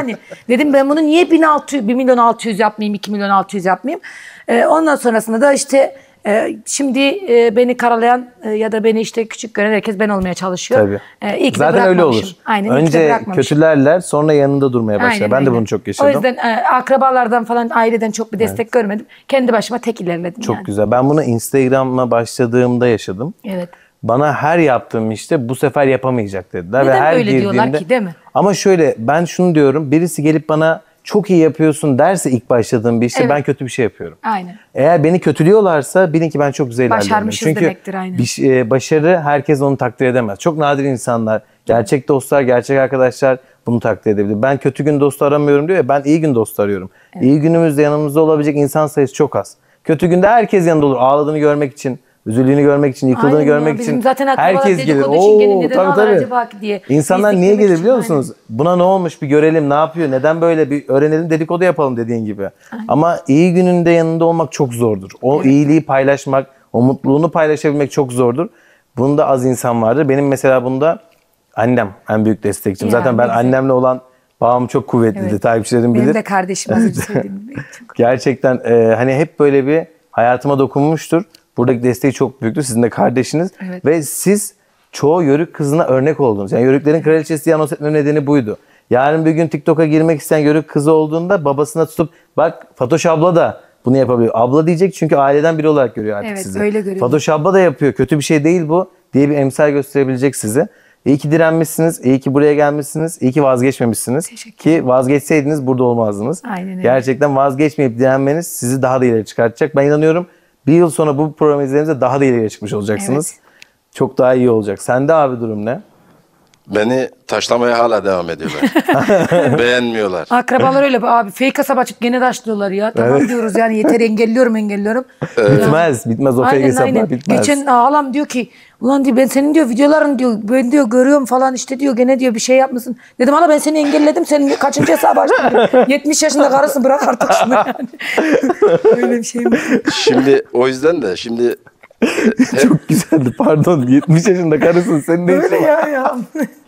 Speaker 2: yani. Dedim ben bunu niye 1.600.000 yapmayayım, 2.600.000 yapmayayım. Ondan sonrasında da işte şimdi beni karalayan ya da beni işte küçük gören herkes ben olmaya çalışıyor.
Speaker 3: Tabii.
Speaker 2: İyi ki de
Speaker 3: Zaten öyle olur.
Speaker 2: bırakmamışım. Aynen,
Speaker 3: önce kötülerler, sonra yanında durmaya başlar.
Speaker 2: Aynen,
Speaker 3: ben de
Speaker 2: aynen.
Speaker 3: bunu çok yaşadım.
Speaker 2: O yüzden akrabalardan falan, aileden çok bir destek görmedim. Kendi başıma tek ilerledim
Speaker 3: Çok
Speaker 2: yani.
Speaker 3: güzel. Ben bunu Instagram'a başladığımda yaşadım.
Speaker 2: Evet.
Speaker 3: Bana her yaptığım işte bu sefer yapamayacak dediler.
Speaker 2: Neden
Speaker 3: ve her
Speaker 2: böyle diyorlar
Speaker 3: girdiğimde-
Speaker 2: ki, değil mi?
Speaker 3: Ama şöyle, ben şunu diyorum. Birisi gelip bana çok iyi yapıyorsun derse ilk başladığım bir işte,
Speaker 2: Evet.
Speaker 3: ben kötü bir şey yapıyorum.
Speaker 2: Aynen.
Speaker 3: Eğer beni kötülüyorlarsa bilin ki ben çok güzel ilerliyorum.
Speaker 2: Başarmışız
Speaker 3: Çünkü
Speaker 2: demektir, aynen.
Speaker 3: başarı herkes onu takdir edemez. Çok nadir insanlar, gerçek dostlar, gerçek arkadaşlar bunu takdir edebilir. Ben kötü gün dostu aramıyorum diyor ya, ben iyi gün dostu arıyorum. İyi günümüzde yanımızda olabilecek insan sayısı çok az. Kötü günde herkes yanında olur. Ağladığını görmek için, üzüldüğünü görmek için, yıkıldığını
Speaker 2: Aynen ya,
Speaker 3: görmek
Speaker 2: bizim
Speaker 3: için
Speaker 2: zaten akrabalar
Speaker 3: herkes gelir.
Speaker 2: dedikodu için gelin, neden
Speaker 3: tabii,
Speaker 2: ağlar
Speaker 3: tabii.
Speaker 2: acaba ki diye.
Speaker 3: İnsanlar
Speaker 2: Biz
Speaker 3: niye
Speaker 2: beklemek
Speaker 3: gelir
Speaker 2: için,
Speaker 3: biliyor musunuz? Buna ne olmuş bir görelim, ne yapıyor, neden böyle bir öğrenelim, dedikodu yapalım dediğin gibi. Ama iyi gününde yanında olmak çok zordur. O iyiliği paylaşmak, o mutluluğunu paylaşabilmek çok zordur. Bunda az insan vardır. Benim mesela bunda annem en büyük destekçim.
Speaker 2: Ya,
Speaker 3: Zaten ben
Speaker 2: ne güzel.
Speaker 3: annemle olan bağım çok kuvvetlidir.
Speaker 2: Evet.
Speaker 3: Takipçilerim bilir.
Speaker 2: Benim de kardeşim az önce söylediğim gibi. Çok-
Speaker 3: Gerçekten hani hep böyle bir hayatıma dokunmuştur. Buradaki desteği çok büyüktür. Sizin de kardeşiniz.
Speaker 2: Evet.
Speaker 3: Ve siz çoğu yörük kızına örnek oldunuz. Yani yörüklerin kraliçesi diye anons etmemin nedeni buydu. Yarın bir gün TikTok'a girmek isteyen yörük kızı olduğunda babasına tutup bak Fatoş abla da bunu yapabiliyor. Abla diyecek çünkü aileden biri olarak görüyor artık
Speaker 2: Evet,
Speaker 3: sizi.
Speaker 2: öyle görüyor.
Speaker 3: Fatoş abla da yapıyor. Kötü bir şey değil bu diye bir emsal gösterebilecek sizi. İyi ki direnmişsiniz. İyi ki buraya gelmişsiniz. İyi ki vazgeçmemişsiniz.
Speaker 2: Teşekkür
Speaker 3: Ki vazgeçseydiniz burada olmazdınız.
Speaker 2: Aynen öyle.
Speaker 3: Gerçekten vazgeçmeyip direnmeniz sizi daha da ileri çıkartacak. Ben inanıyorum bir yıl sonra bu program izlediğinizde daha da ileriye çıkmış olacaksınız. Çok daha iyi olacak. Sende abi durum ne?
Speaker 4: Beni taşlamaya hala devam ediyorlar. Beğenmiyorlar.
Speaker 2: Akrabalar öyle abi, fake hesap açıp gene taşlıyorlar ya. Tamam diyoruz yani, yeter, engelliyorum.
Speaker 3: Bitmez o fake
Speaker 2: Aynen
Speaker 3: hesaplar
Speaker 2: aynen.
Speaker 3: bitmez.
Speaker 2: Geçen halam diyor ki ulan diyor ben senin diyor videoların diyor ben diyor görüyorum falan işte diyor gene diyor bir şey yapmışsın. Dedim hala ben seni engelledim, senin kaçıncı hesabı açtın diyor. 70 yaşında karısın, bırak artık şunu yani. Öyle bir şey mi?
Speaker 4: Şimdi o yüzden de şimdi
Speaker 3: Çok güzeldi, pardon. 70 yaşında karısın, senin ne işin
Speaker 2: Öyle
Speaker 3: var?
Speaker 2: ya.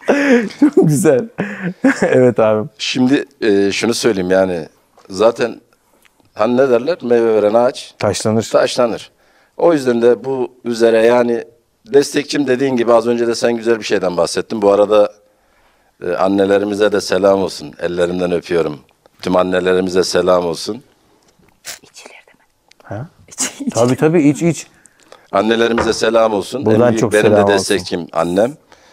Speaker 3: Çok güzel. Evet abim.
Speaker 4: şimdi şunu söyleyeyim yani zaten hani ne derler, meyve veren ağaç
Speaker 3: Taşlanır.
Speaker 4: taşlanır. O yüzden de bu üzere yani destekçim dediğin gibi az önce de sen güzel bir şeyden bahsettin. Bu arada annelerimize de selam olsun. Ellerinden öpüyorum. Tüm annelerimize selam olsun.
Speaker 3: Ha? Tabii iç.
Speaker 4: Annelerimize selam olsun.
Speaker 3: Buradan
Speaker 4: En büyük
Speaker 3: çok
Speaker 4: benim
Speaker 3: selam
Speaker 4: de
Speaker 3: olsun.
Speaker 4: destekçim annem.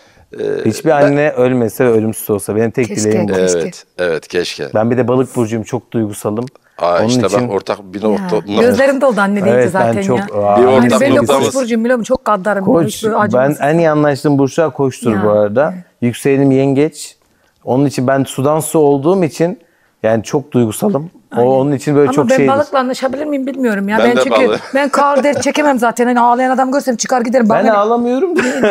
Speaker 3: Hiçbir anne ölmese ve ölümsüz olsa benim tek
Speaker 2: Keşke.
Speaker 3: dileğim bu.
Speaker 2: Keşke.
Speaker 4: Evet keşke.
Speaker 3: Ben bir de balık burcuyum, çok duygusalım. Onun
Speaker 4: işte
Speaker 3: için
Speaker 4: bak ortak bir
Speaker 2: Ya,
Speaker 4: nokta.
Speaker 2: gözlerim doldu anne deyince
Speaker 3: evet,
Speaker 2: zaten
Speaker 3: ben çok
Speaker 2: ya.
Speaker 4: Bir
Speaker 2: Yani
Speaker 4: ortak
Speaker 2: ben de
Speaker 4: noktamız.
Speaker 2: koç burcuyum biliyor musun? Çok gaddarım.
Speaker 3: Koç,
Speaker 2: Hiç böyle
Speaker 3: ben
Speaker 2: acımasız.
Speaker 3: en iyi anlaştığım burçlar koçtur
Speaker 2: Ya,
Speaker 3: bu arada. Yükselenim yengeç. Onun için ben sudan su olduğum için yani çok duygusalım. Onun için böyle
Speaker 2: Ama
Speaker 3: çok
Speaker 2: ben
Speaker 3: şeydir.
Speaker 2: balıkla anlaşabilir miyim bilmiyorum ya.
Speaker 4: Ben de
Speaker 2: çünkü
Speaker 4: balığı.
Speaker 2: ben kar der çekemem zaten. Hani ağlayan adam görsem çıkar giderim.
Speaker 3: Ben
Speaker 2: Bana
Speaker 3: ağlamıyorum.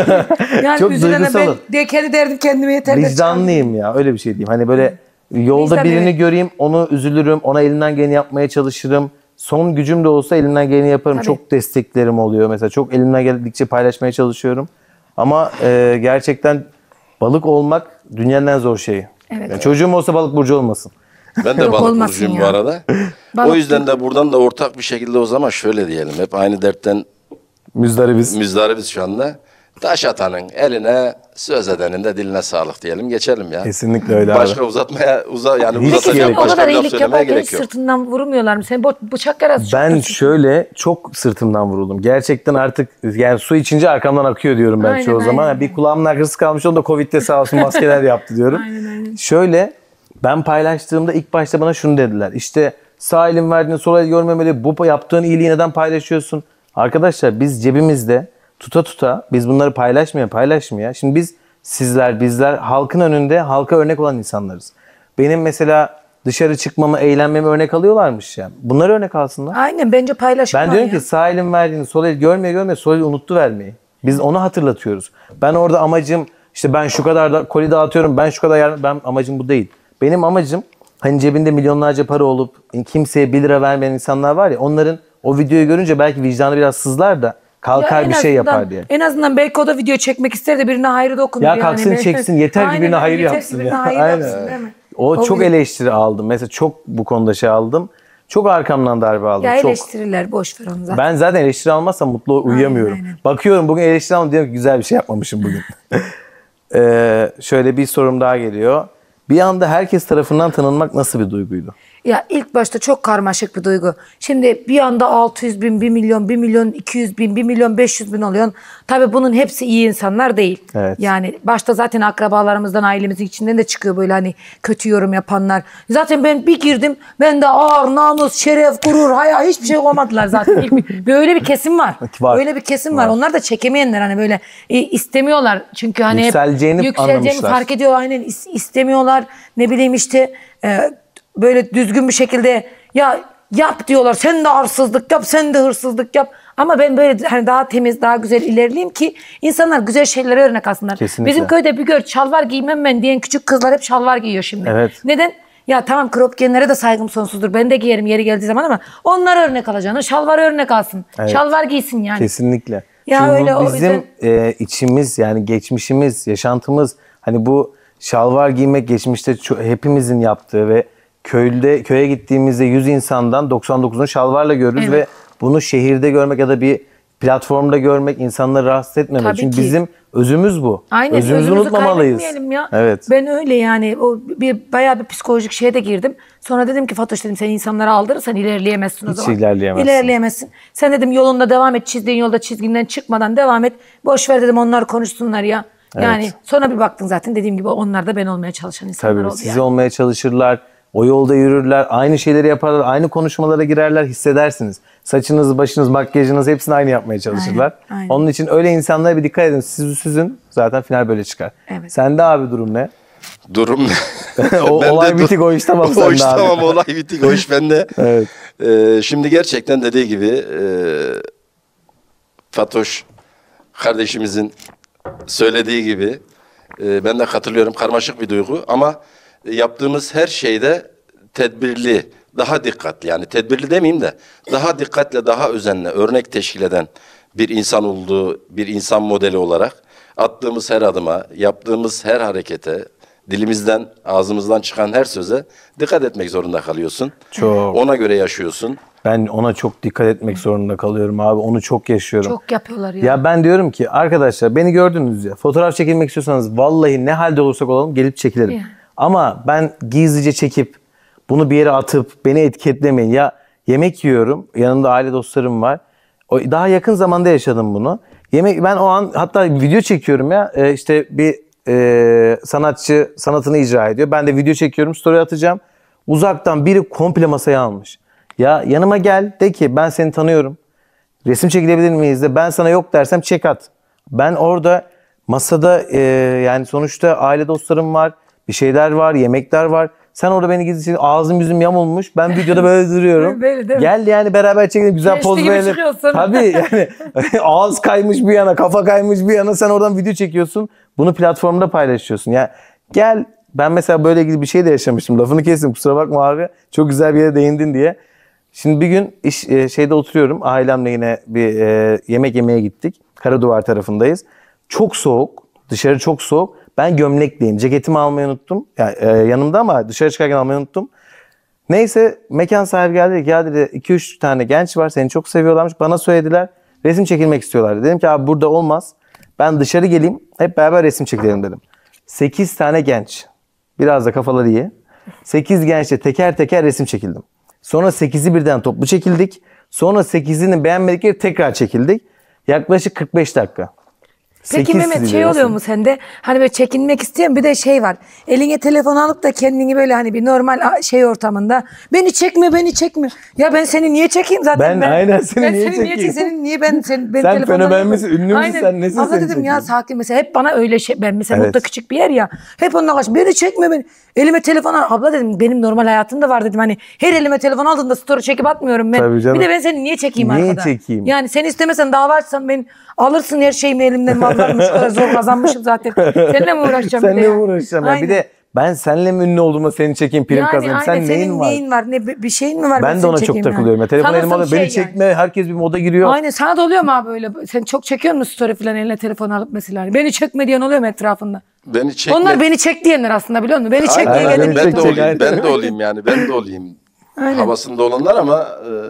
Speaker 2: yani
Speaker 3: çok
Speaker 2: üzülene
Speaker 3: duygusalım.
Speaker 2: ben kendi derdim kendime yeter. der çıkarım.
Speaker 3: Vicdanlıyım ya, öyle bir şey diyeyim. Hani böyle yolda
Speaker 2: Vicdan,
Speaker 3: birini
Speaker 2: evet.
Speaker 3: göreyim, onu üzülürüm, ona elimden geleni yapmaya çalışırım. Son gücüm de olsa elimden geleni yaparım.
Speaker 2: Tabii.
Speaker 3: Çok desteklerim oluyor mesela. Çok elimden geldikçe paylaşmaya çalışıyorum. Ama gerçekten balık olmak dünyanın en zor şeyi.
Speaker 2: Evet.
Speaker 3: Yani çocuğum olsa balık burcu olmasın.
Speaker 4: Ben de
Speaker 2: Yok,
Speaker 4: balık
Speaker 2: olmasın
Speaker 4: burcuyum
Speaker 2: ya.
Speaker 4: bu arada.
Speaker 2: Balık
Speaker 4: O yüzden de buradan da ortak bir şekilde o zaman şöyle diyelim. Hep aynı dertten
Speaker 3: Müzdaribiz.
Speaker 4: müzdaribiz şu anda. Taş atanın eline, söz edenin de diline sağlık diyelim. Geçelim ya.
Speaker 3: Kesinlikle öyle
Speaker 4: Başka
Speaker 3: abi.
Speaker 4: uzatmaya yani
Speaker 3: Hiç
Speaker 4: uzatacak
Speaker 3: gerek
Speaker 2: O
Speaker 3: yok.
Speaker 4: başka
Speaker 2: kadar
Speaker 4: bir laf
Speaker 2: iyilik
Speaker 4: söylemeye
Speaker 2: yaparken hiç
Speaker 3: şey
Speaker 4: gerek yok.
Speaker 2: sırtından vurmuyorlar mı? Sen bıçak yarası çok
Speaker 3: Ben
Speaker 2: kötü.
Speaker 3: şöyle çok sırtımdan vuruldum. Gerçekten artık yani su içince arkamdan akıyor diyorum ben
Speaker 2: Aynen,
Speaker 3: çoğu zaman.
Speaker 2: aynen.
Speaker 3: Bir kulağımın arkası kalmış, onu da Covid'de sağ olsun maskeler yaptı diyorum.
Speaker 2: Aynen.
Speaker 3: Şöyle ben paylaştığımda ilk başta bana şunu dediler. İşte sağ elin verdiğini sol el görmemeli. Bu yaptığın iyiliği neden paylaşıyorsun? Arkadaşlar biz cebimizde tuta biz bunları paylaşmaya. Şimdi bizler halkın önünde halka örnek olan insanlarız. Benim mesela dışarı çıkmamı, eğlenmemi örnek alıyorlarmış ya. Bunları örnek alsınlar.
Speaker 2: Aynen, bence paylaşma
Speaker 3: Ben diyorum
Speaker 2: ya.
Speaker 3: ki sağ elin verdiğini sol el görmeye sol el unuttu vermeyi. Biz onu hatırlatıyoruz. Ben orada amacım işte ben şu kadar da koli dağıtıyorum, ben şu kadar ben amacım bu değil. Benim amacım hani cebinde milyonlarca para olup kimseye 1 lira vermeyen insanlar var ya, onların o videoyu görünce belki vicdanı biraz sızlar da kalkar
Speaker 2: Ya
Speaker 3: bir
Speaker 2: en
Speaker 3: şey
Speaker 2: azından-
Speaker 3: yapar diye.
Speaker 2: En azından belki o da video çekmek ister de birine hayrı dokunur
Speaker 3: Ya
Speaker 2: yani.
Speaker 3: kalksın çeksin, yeter ki birine hayır
Speaker 2: yeter ki
Speaker 3: yapsın
Speaker 2: birine
Speaker 3: ya.
Speaker 2: hayır
Speaker 3: Aynen.
Speaker 2: yapsın, değil mi?
Speaker 3: Çok eleştiri aldım. Mesela çok bu konuda şey aldım. Çok arkamdan darbe aldım.
Speaker 2: Ya
Speaker 3: çok.
Speaker 2: eleştiriler boş ver onu zaten.
Speaker 3: Ben zaten eleştiri almazsam mutlu uyuyamıyorum.
Speaker 2: Aynen.
Speaker 3: Bakıyorum bugün eleştiri almadım, diyorum ki güzel bir şey yapmamışım bugün. Şöyle bir sorum daha geliyor. Bir anda herkes tarafından tanınmak nasıl bir duyguydu?
Speaker 2: Ya ilk başta çok karmaşık bir duygu. Şimdi bir anda 600 bin, 1 milyon, 1 milyon 200 bin, 1 milyon 500 bin oluyorsun. Tabii bunun hepsi iyi insanlar değil.
Speaker 3: Evet.
Speaker 2: Yani başta zaten akrabalarımızdan, ailemizin içinden de çıkıyor böyle hani kötü yorum yapanlar. Zaten ben bir girdim, ben de ağır, namus, şeref, gurur, haya hiçbir şey olmadılar zaten. Böyle bir kesim var.
Speaker 3: Var.
Speaker 2: Öyle bir kesim var. Onlar da çekemeyenler hani böyle istemiyorlar. Çünkü hani
Speaker 3: Yükseleceğini anlamışlar.
Speaker 2: fark ediyor, aynen istemiyorlar. Ne bileyim işte böyle düzgün bir şekilde ya yap diyorlar. Sen de arsızlık yap, sen de hırsızlık yap. Ama ben böyle hani daha temiz, daha güzel ilerleyeyim ki insanlar güzel şeylere örnek alsınlar.
Speaker 3: Kesinlikle.
Speaker 2: Bizim köyde bir gör şalvar giymem ben diyen küçük kızlar hep şalvar giyiyor şimdi.
Speaker 3: Evet.
Speaker 2: Neden? Ya tamam crop giyenlere de saygım sonsuzdur. Ben de giyerim yeri geldiği zaman ama onlar örnek alacağını şalvar örnek alsın.
Speaker 3: Evet.
Speaker 2: Şalvar giysin yani.
Speaker 3: Kesinlikle.
Speaker 2: Ya
Speaker 3: Çünkü
Speaker 2: öyle, o
Speaker 3: bizim
Speaker 2: yüzden-
Speaker 3: içimiz yani geçmişimiz, yaşantımız hani bu şalvar giymek geçmişte hepimizin yaptığı ve köye gittiğimizde 100 insandan 99'unu şalvarla görürüz
Speaker 2: Evet.
Speaker 3: ve bunu şehirde görmek ya da bir platformda görmek insanları rahatsız etmemeli.
Speaker 2: Tabii
Speaker 3: Çünkü
Speaker 2: ki.
Speaker 3: bizim özümüz bu.
Speaker 2: Aynen,
Speaker 3: Özümüzü unutmamalıyız.
Speaker 2: kaybetmeyelim ya.
Speaker 3: Evet.
Speaker 2: Ben öyle yani bayağı bir psikolojik şeye de girdim. Sonra dedim ki Fatoş dedim sen insanları aldırırsan ilerleyemezsin o
Speaker 3: Hiç
Speaker 2: zaman.
Speaker 3: ilerleyemezsin.
Speaker 2: İlerleyemezsin. Sen dedim yolunda devam et, çizdiğin yolda çizginden çıkmadan devam et. Boş ver dedim onlar konuşsunlar ya. Yani sonra bir baktın zaten dediğim gibi onlar da ben olmaya çalışan insanlar
Speaker 3: Tabii
Speaker 2: oldu
Speaker 3: sizi
Speaker 2: yani.
Speaker 3: olmaya çalışırlar. O yolda yürürler. Aynı şeyleri yaparlar. Aynı konuşmalara girerler. Hissedersiniz. Saçınız, başınız, makyajınız hepsini aynı yapmaya çalışırlar.
Speaker 2: Aynen.
Speaker 3: Onun için öyle insanlara bir dikkat edin. Siz süzün. Zaten final böyle çıkar.
Speaker 2: Evet.
Speaker 3: Sende abi durum ne?
Speaker 4: Durum
Speaker 3: Olay bitik, o iş tamam
Speaker 4: O
Speaker 3: sende
Speaker 4: iş
Speaker 3: abi.
Speaker 4: tamam, olay bitik, o iş bende.
Speaker 3: Evet.
Speaker 4: Şimdi gerçekten dediği gibi Fatoş kardeşimizin söylediği gibi ben de katılıyorum, karmaşık bir duygu ama yaptığımız her şeyde tedbirli, daha dikkatli, yani tedbirli demeyeyim de daha dikkatle, daha özenle örnek teşkil eden bir insan olduğu, bir insan modeli olarak attığımız her adıma, yaptığımız her harekete, dilimizden, ağzımızdan çıkan her söze dikkat etmek zorunda kalıyorsun.
Speaker 3: Çok.
Speaker 4: Ona göre yaşıyorsun.
Speaker 3: Ben ona çok dikkat etmek zorunda kalıyorum abi. Onu çok yaşıyorum.
Speaker 2: Çok yapıyorlar ya.
Speaker 3: Ya ben diyorum ki arkadaşlar beni gördünüz ya. Fotoğraf çekilmek istiyorsanız vallahi ne halde olursak olalım gelip çekilelim.
Speaker 2: Yani.
Speaker 3: Ama ben gizlice çekip bunu bir yere atıp beni etiketlemeyin. Ya yemek yiyorum. Yanımda aile dostlarım var. Daha yakın zamanda yaşadım bunu. Ben o an hatta video çekiyorum ya. İşte bir sanatçı sanatını icra ediyor. Ben de video çekiyorum. Story atacağım. Uzaktan biri komple masaya almış. Ya yanıma gel de ki ben seni tanıyorum. Resim çekilebilir miyiz de ben sana yok dersem çek at. Ben orada masada yani sonuçta aile dostlarım var. Bir şeyler var, yemekler var. Sen orada beni gizli ağzım yüzüm yamulmuş. Ben videoda böyle duruyorum.
Speaker 2: Böyle değil mi?
Speaker 3: Gel yani beraber çekelim, güzel
Speaker 2: Geçti
Speaker 3: poz
Speaker 2: gibi
Speaker 3: verelim.
Speaker 2: çıkıyorsun.
Speaker 3: Tabii yani ağız kaymış bir yana, kafa kaymış bir yana, sen oradan video çekiyorsun. Bunu platformda paylaşıyorsun. Ya gel, ben mesela böyle ilgili bir şey de yaşamıştım. Lafını kestim, kusura bakma abi. Çok güzel bir yere değindin diye. Şimdi bir gün şeyde oturuyorum. Ailemle yine bir yemek yemeye gittik. Karaduvar tarafındayız. Çok soğuk. Dışarı çok soğuk. Ben gömlekliyim. Ceketimi almayı unuttum. Yani, yanımda ama dışarı çıkarken almayı unuttum. Neyse mekan sahibi geldi. Dedi ki ya dedi 2-3 tane genç var. Seni çok seviyorlarmış. Bana söylediler. Resim çekilmek istiyorlar. Dedim ki abi burada olmaz. Ben dışarı geleyim. Hep beraber resim çekelim dedim. 8 tane genç. Biraz da kafaları iyi. 8 gençle teker teker resim çekildim. Sonra 8'i birden toplu çekildik. Sonra 8'ini beğenmedikleri tekrar çekildik. Yaklaşık 45 dakika.
Speaker 2: Peki
Speaker 3: 8
Speaker 2: Mehmet şey
Speaker 3: stüdyo
Speaker 2: oluyor
Speaker 3: resim.
Speaker 2: mu sende? Hani böyle çekinmek istiyorum. Bir de şey var. Eline telefon alıp da kendini böyle hani bir normal şey ortamında beni çekme. Ya ben seni niye çekeyim zaten?
Speaker 3: Aynen seni niye çekeyim?
Speaker 2: Senin niye ben
Speaker 3: Sen
Speaker 2: telefondan
Speaker 3: fenomen misin?
Speaker 2: yapıyorum?
Speaker 3: Ünlü müsün
Speaker 2: Aynen.
Speaker 3: sen? Nesin
Speaker 2: Abla
Speaker 3: seni
Speaker 2: dedim ya
Speaker 3: çekeyim?
Speaker 2: sakin mesela hep bana öyle şey. Ben mesela
Speaker 3: Evet.
Speaker 2: Mutlu küçük bir yer ya. Hep onunla kaç. Beni çekme beni. Elime telefon al. Abla dedim benim normal hayatım da var dedim. Hani her elime telefon aldığında story çekip atmıyorum ben.
Speaker 3: Tabii canım.
Speaker 2: Bir de ben seni niye çekeyim
Speaker 3: Niye
Speaker 2: arkada?
Speaker 3: çekeyim?
Speaker 2: Yani sen istemesen dava açsan ben alırsın her şeyimi elimden. Mallarım şu kadar zor kazanmışım zaten. Seninle mi uğraşacağım? bir de
Speaker 3: Seninle
Speaker 2: ya?
Speaker 3: mi uğraşacağım ya?
Speaker 2: Aynen.
Speaker 3: Bir de ben seninle mi ünlü olduğuma seni çekeyim prim kazanayım. Sen
Speaker 2: aynen,
Speaker 3: neyin var?
Speaker 2: neyin var? Bir şeyin mi var?
Speaker 3: Ben de
Speaker 2: seni
Speaker 3: ona çok
Speaker 2: çekeyim
Speaker 3: takılıyorum.
Speaker 2: yani.
Speaker 3: Telefon elime
Speaker 2: Sanırsın
Speaker 3: alıyor. Beni çekme. Herkes bir moda giriyor.
Speaker 2: Aynen, sana da oluyor mu abi böyle? Sen çok çekiyor musun story falan eline telefon alıp mesela? Beni çekme diyen oluyor mu etrafında?
Speaker 4: Beni çekme.
Speaker 2: Onlar beni çek diyenler aslında, biliyor musun? Beni çek diye
Speaker 3: Aynen,
Speaker 2: gelip
Speaker 3: beni
Speaker 4: ben de
Speaker 3: çek,
Speaker 4: olayım.
Speaker 3: aynen.
Speaker 4: Ben de olayım yani. Ben de olayım.
Speaker 2: Aynen.
Speaker 4: Havasında olanlar ama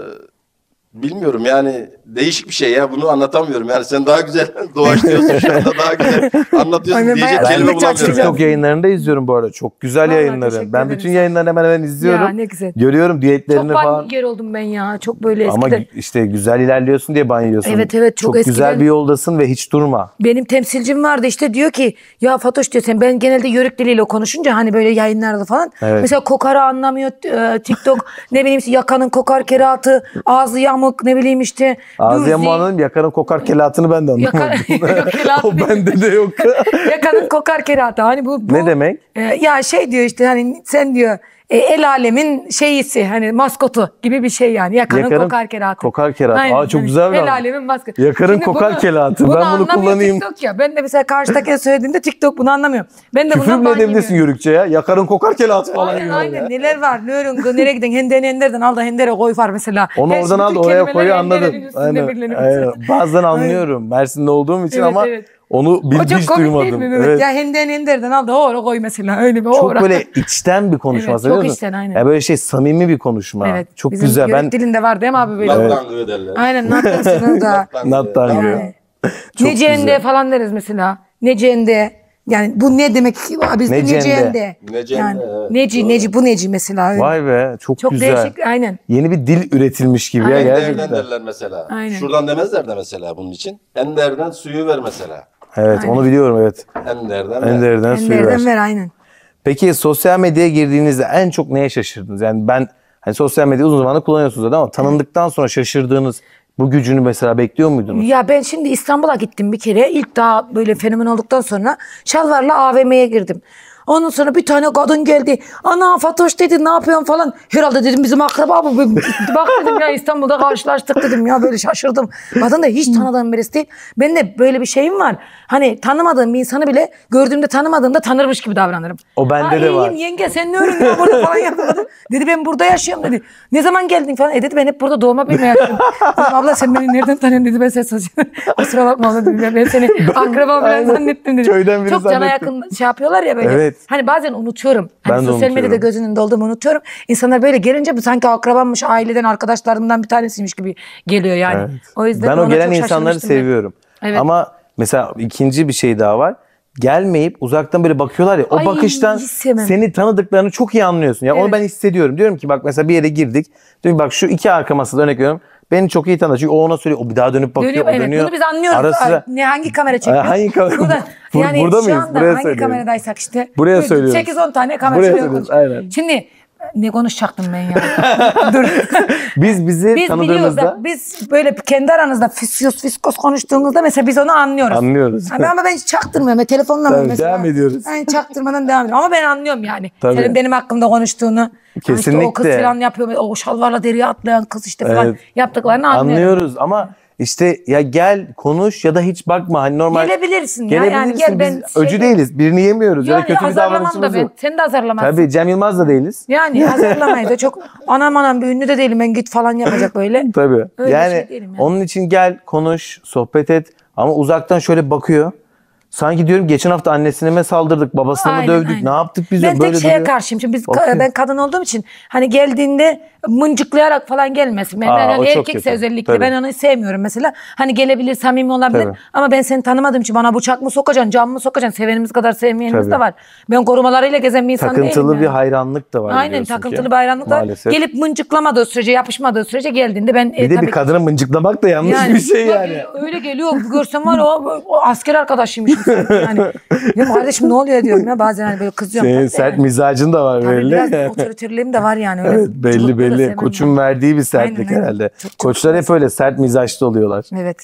Speaker 4: bilmiyorum yani değişik bir şey ya. Bunu anlatamıyorum. Yani sen daha güzel doğaçlıyorsun şu anda, daha güzel anlatıyorsun
Speaker 2: Aynen,
Speaker 4: diyecek
Speaker 2: bayağı
Speaker 4: kelime
Speaker 2: çok
Speaker 4: bulamıyorum.
Speaker 3: TikTok yayınlarını da izliyorum bu arada. Çok güzel
Speaker 2: Vallahi
Speaker 3: yayınları.
Speaker 2: teşekkür
Speaker 3: Ben
Speaker 2: ederim
Speaker 3: bütün
Speaker 2: sana.
Speaker 3: yayınlarını hemen hemen izliyorum.
Speaker 2: Ya ne güzel.
Speaker 3: Görüyorum düetlerini
Speaker 2: Çok
Speaker 3: falan.
Speaker 2: yer oldum ben ya. Çok böyle
Speaker 3: Ama
Speaker 2: eskiden.
Speaker 3: işte güzel ilerliyorsun diye ban yiyorsun.
Speaker 2: Evet, evet, çok
Speaker 3: güzel
Speaker 2: eskiden-
Speaker 3: bir yoldasın ve hiç durma.
Speaker 2: Benim temsilcim vardı işte, diyor ki ya Fatoş diyor, sen, ben genelde yörük diliyle konuşunca hani böyle yayınlarda falan.
Speaker 3: Evet.
Speaker 2: Mesela kokarı anlamıyor TikTok, ne bileyim işte yakanın kokar keratı, ağzı yamuk, ne bileyim işte.
Speaker 3: Ağzı
Speaker 2: düz
Speaker 3: yamuk
Speaker 2: değil.
Speaker 3: anladım, yakarın kokar kelatını ben de anlamadım.
Speaker 2: Yok, kelatı
Speaker 3: O
Speaker 2: değil.
Speaker 3: bende de yok.
Speaker 2: Yakanın kokar keratı. Hani bu
Speaker 3: Ne demek?
Speaker 2: Ya şey diyor işte, hani sen diyor el alemin şeyisi, hani maskotu gibi bir şey yani. Yakanın kokar keratı.
Speaker 3: Kokar keratı.
Speaker 2: Aynen,
Speaker 3: Aa, çok
Speaker 2: hani
Speaker 3: güzel bir
Speaker 2: el
Speaker 3: anlam.
Speaker 2: alemin maskotu.
Speaker 3: Yakarın
Speaker 2: Şimdi
Speaker 3: kokar keratı. Ben bunu
Speaker 2: anlamıyor
Speaker 3: kullanayım.
Speaker 2: TikTok ya. Ben de mesela karşıdakine söylediğimde TikTok bunu anlamıyor. Ben de
Speaker 3: Küfür
Speaker 2: bundan
Speaker 3: mü
Speaker 2: ban
Speaker 3: edebilirsin
Speaker 2: yemiyorum.
Speaker 3: yörükçe ya? Yakarın kokar kelatı falan.
Speaker 2: Aynen
Speaker 3: gibi
Speaker 2: aynen.
Speaker 3: ya.
Speaker 2: Neler var? Nereye giden? Henderden al da hendere koy var mesela.
Speaker 3: Onu
Speaker 2: Her
Speaker 3: oradan
Speaker 2: şey,
Speaker 3: al
Speaker 2: bütün
Speaker 3: da oraya
Speaker 2: kelimeler
Speaker 3: koyu
Speaker 2: henderenin
Speaker 3: anladım.
Speaker 2: üstünde
Speaker 3: Aynen.
Speaker 2: birlenir
Speaker 3: Aynen.
Speaker 2: mesela.
Speaker 3: Bazen anlıyorum. Mersin'de olduğum için
Speaker 2: Evet,
Speaker 3: ama
Speaker 2: evet.
Speaker 3: onu
Speaker 2: O çok
Speaker 3: hiç
Speaker 2: komik değil
Speaker 3: duymadım.
Speaker 2: mi Mehmet?
Speaker 3: Evet.
Speaker 2: Ya henderden al da oraya koy mesela. Öyle bir
Speaker 3: Çok
Speaker 2: oraya.
Speaker 3: böyle içten bir konuşma.
Speaker 2: Evet, çok
Speaker 3: biliyor musun?
Speaker 2: içten, aynen.
Speaker 3: Ya böyle şey samimi bir konuşma.
Speaker 2: Evet.
Speaker 3: Çok
Speaker 2: Bizim
Speaker 3: güzel.
Speaker 2: yörük
Speaker 3: Ben
Speaker 2: dilinde var değil mi abi böyle?
Speaker 4: Nattan derler.
Speaker 2: Aynen, nattan da.
Speaker 3: Nattan
Speaker 2: Yani.
Speaker 3: diyor. Çok
Speaker 2: Necende
Speaker 3: güzel.
Speaker 2: falan deriz mesela. Necende. Yani bu ne demek? Biz de
Speaker 3: Necende.
Speaker 2: necende.
Speaker 4: Necende,
Speaker 2: Yani,
Speaker 4: evet,
Speaker 2: neci,
Speaker 4: doğru.
Speaker 2: neci, bu neci mesela. Öyle.
Speaker 3: Vay be çok,
Speaker 2: Çok
Speaker 3: güzel.
Speaker 2: değişik, aynen.
Speaker 3: Yeni bir dil üretilmiş gibi ya
Speaker 2: Aynen.
Speaker 3: gerçekten.
Speaker 4: Enderden derler mesela.
Speaker 2: Aynen.
Speaker 4: Şuradan demezler de mesela bunun için. Enderden suyu ver mesela.
Speaker 3: Evet
Speaker 2: Aynen.
Speaker 3: onu biliyorum evet.
Speaker 4: Enderden ver.
Speaker 3: Ender'den suyu ver.
Speaker 2: Enderden ver, aynen.
Speaker 3: Peki sosyal medyaya girdiğinizde en çok neye şaşırdınız? Yani ben hani sosyal medyayı uzun zamandır kullanıyorsunuz zaten ama tanındıktan sonra şaşırdığınız bu gücünü mesela bekliyor muydunuz?
Speaker 2: Ya ben şimdi İstanbul'a gittim bir kere. İlk daha böyle fenomen olduktan sonra şalvarla AVM'ye girdim. Ondan sonra bir tane kadın geldi. Ana Fatoş dedi, ne yapıyorsun falan. Herhalde dedim bizim akraba bu. Bak dedim ya, İstanbul'da karşılaştık dedim ya, böyle şaşırdım. Kadın da hiç tanıdığım birisi değil. Benim de böyle bir şeyim var. Hani tanımadığım bir insanı bile gördüğümde, tanımadığımda tanırmış gibi davranırım.
Speaker 3: O bende de var.
Speaker 2: Yenge sen ne öğrendin burada falan yaptı. Dedi ben burada yaşıyorum dedi. Ne zaman geldin falan. Dedi ben hep burada doğma büyüme yaşıyorum. Dedim abla sen beni nereden tanıyorsun dedi. Ben ses açıyorum. Kusura bakma abla dedim. Ben seni akraba falan
Speaker 3: Aynen.
Speaker 2: zannettim dedim.
Speaker 3: Köyden biri
Speaker 2: Çok cana
Speaker 3: zannettim.
Speaker 2: yakın şey yapıyorlar ya böyle.
Speaker 3: Evet.
Speaker 2: Hani bazen unutuyorum. Hani
Speaker 3: Ben de
Speaker 2: sosyal medyada
Speaker 3: unutuyorum.
Speaker 2: gözünün önünde olduğumu unutuyorum. İnsanlar böyle gelince bu sanki akrabammış, aileden, arkadaşlarımdan bir tanesiymiş gibi geliyor yani.
Speaker 3: Evet.
Speaker 2: O yüzden
Speaker 3: ben o
Speaker 2: ona
Speaker 3: gelen
Speaker 2: çok
Speaker 3: insanları
Speaker 2: şaşırmıştım ben.
Speaker 3: seviyorum.
Speaker 2: Evet.
Speaker 3: Ama mesela ikinci bir şey daha var. Gelmeyip uzaktan böyle bakıyorlar ya, o
Speaker 2: Ay,
Speaker 3: bakıştan
Speaker 2: hiç sevmem.
Speaker 3: seni tanıdıklarını çok iyi anlıyorsun. Ya onu
Speaker 2: Evet.
Speaker 3: ben hissediyorum. Diyorum ki bak mesela bir yere girdik. Diyorum ki bak şu iki arka masada örnek veriyorum. Beni çok iyi tanır. Çünkü o ona söylüyor. O bir daha dönüp bakıyor.
Speaker 2: Dönüyor,
Speaker 3: o
Speaker 2: evet.
Speaker 3: dönüyor.
Speaker 2: Bunu biz anlıyoruz.
Speaker 3: Ara sıra.
Speaker 2: Ay, ne, hangi kamera çekiyor?
Speaker 3: Hangi kamera?
Speaker 2: Burada, yani
Speaker 3: Burada
Speaker 2: şu
Speaker 3: mıyız?
Speaker 2: anda
Speaker 3: Buraya
Speaker 2: hangi
Speaker 3: söylüyorum.
Speaker 2: kameradaysak işte.
Speaker 3: Buraya
Speaker 2: böyle
Speaker 3: söylüyoruz.
Speaker 2: 8-10 tane kamera
Speaker 3: Buraya
Speaker 2: şuraya
Speaker 3: söylüyoruz,
Speaker 2: konuşuyor.
Speaker 3: aynen.
Speaker 2: Şimdi ne konuşacaktım ben ya? Dur.
Speaker 3: Biz bizi
Speaker 2: Biz
Speaker 3: tanıdığımızda
Speaker 2: biliyoruz da, biz böyle kendi aranızda fiskos konuştuğunuzda mesela biz onu anlıyoruz.
Speaker 3: Anlıyoruz.
Speaker 2: Ama ben hiç çaktırmıyorum. Ben telefonla mı
Speaker 3: Tabii,
Speaker 2: mesela?
Speaker 3: devam ediyoruz.
Speaker 2: Ben çaktırmadan devam ediyorum. Ama ben anlıyorum yani.
Speaker 3: Tabii.
Speaker 2: Senin benim hakkımda konuştuğunu. Hani işte
Speaker 3: Kesinlikle.
Speaker 2: o kız falan yapıyor. O şalvarla deriye atlayan kız işte falan
Speaker 3: Evet.
Speaker 2: yaptıklarını anlıyorum.
Speaker 3: anlıyoruz ama işte ya gel konuş ya da hiç bakma. Hani normal
Speaker 2: Gelebilirsin ya.
Speaker 3: gelebilirsin.
Speaker 2: Yani gel, ben
Speaker 3: Biz öcü değiliz. Birini yemiyoruz. Ya da
Speaker 2: Yani
Speaker 3: kötü bir
Speaker 2: azarlamam da
Speaker 3: davranışımız
Speaker 2: ben.
Speaker 3: yok.
Speaker 2: Seni de azarlamazsın.
Speaker 3: Tabii Cem Yılmaz da değiliz.
Speaker 2: Yani azarlamayız da çok anam bir ünlü de değilim ben, git falan yapacak böyle.
Speaker 3: Tabii.
Speaker 2: Öyle
Speaker 3: yani
Speaker 2: şey değilim yani.
Speaker 3: onun için gel konuş, sohbet et ama uzaktan şöyle bakıyor. Sanki diyorum geçen hafta annesine mi saldırdık, babasına mı
Speaker 2: Aynen,
Speaker 3: dövdük,
Speaker 2: aynen.
Speaker 3: ne yaptık biz?
Speaker 2: Ben
Speaker 3: Böyle
Speaker 2: tek şeye
Speaker 3: duruyor.
Speaker 2: karşıyım. Şimdi
Speaker 3: Okey.
Speaker 2: ben kadın olduğum için hani geldiğinde mıncıklayarak falan gelmesin. Ben
Speaker 3: Aa,
Speaker 2: hani
Speaker 3: o çok
Speaker 2: erkekse
Speaker 3: kötü.
Speaker 2: özellikle
Speaker 3: Tabii.
Speaker 2: ben onu sevmiyorum mesela. Hani gelebilir, samimi olabilir.
Speaker 3: Tabii.
Speaker 2: Ama ben seni tanımadığım için bana bıçak mı sokacaksın, cam mı sokacaksın? Sevenimiz kadar sevmeyenimiz
Speaker 3: Tabii.
Speaker 2: de var. Ben korumalarıyla gezen bir insan değilim.
Speaker 3: Takıntılı bir
Speaker 2: yani.
Speaker 3: hayranlık da var
Speaker 2: Aynen,
Speaker 3: biliyorsun
Speaker 2: takıntılı
Speaker 3: ki.
Speaker 2: bir hayranlık da
Speaker 3: Maalesef.
Speaker 2: gelip mıncıklamadığı sürece, yapışmadığı sürece geldiğinde ben
Speaker 3: Bir de
Speaker 2: tabii
Speaker 3: bir kadını mıncıklamak da yanlış bir şey
Speaker 2: bak,
Speaker 3: yani.
Speaker 2: öyle geliyor. Görsem var ya, o asker arkadaşıymış sanki yani. Ya kardeşim ne oluyor diyorum ya, bazen hani böyle kızıyorum.
Speaker 3: Senin
Speaker 2: ben de
Speaker 3: sert
Speaker 2: yani.
Speaker 3: mizacın da var
Speaker 2: Tabii
Speaker 3: belli.
Speaker 2: biraz otoriterliğim de var yani. Öyle
Speaker 3: Evet
Speaker 2: çubuklu da
Speaker 3: belli belli.
Speaker 2: sevmem
Speaker 3: Koçun
Speaker 2: ben.
Speaker 3: verdiği bir sertlik
Speaker 2: Aynen, aynen.
Speaker 3: herhalde.
Speaker 2: Çok
Speaker 3: Koçlar hep öyle sert mizaçlı oluyorlar.
Speaker 2: Evet.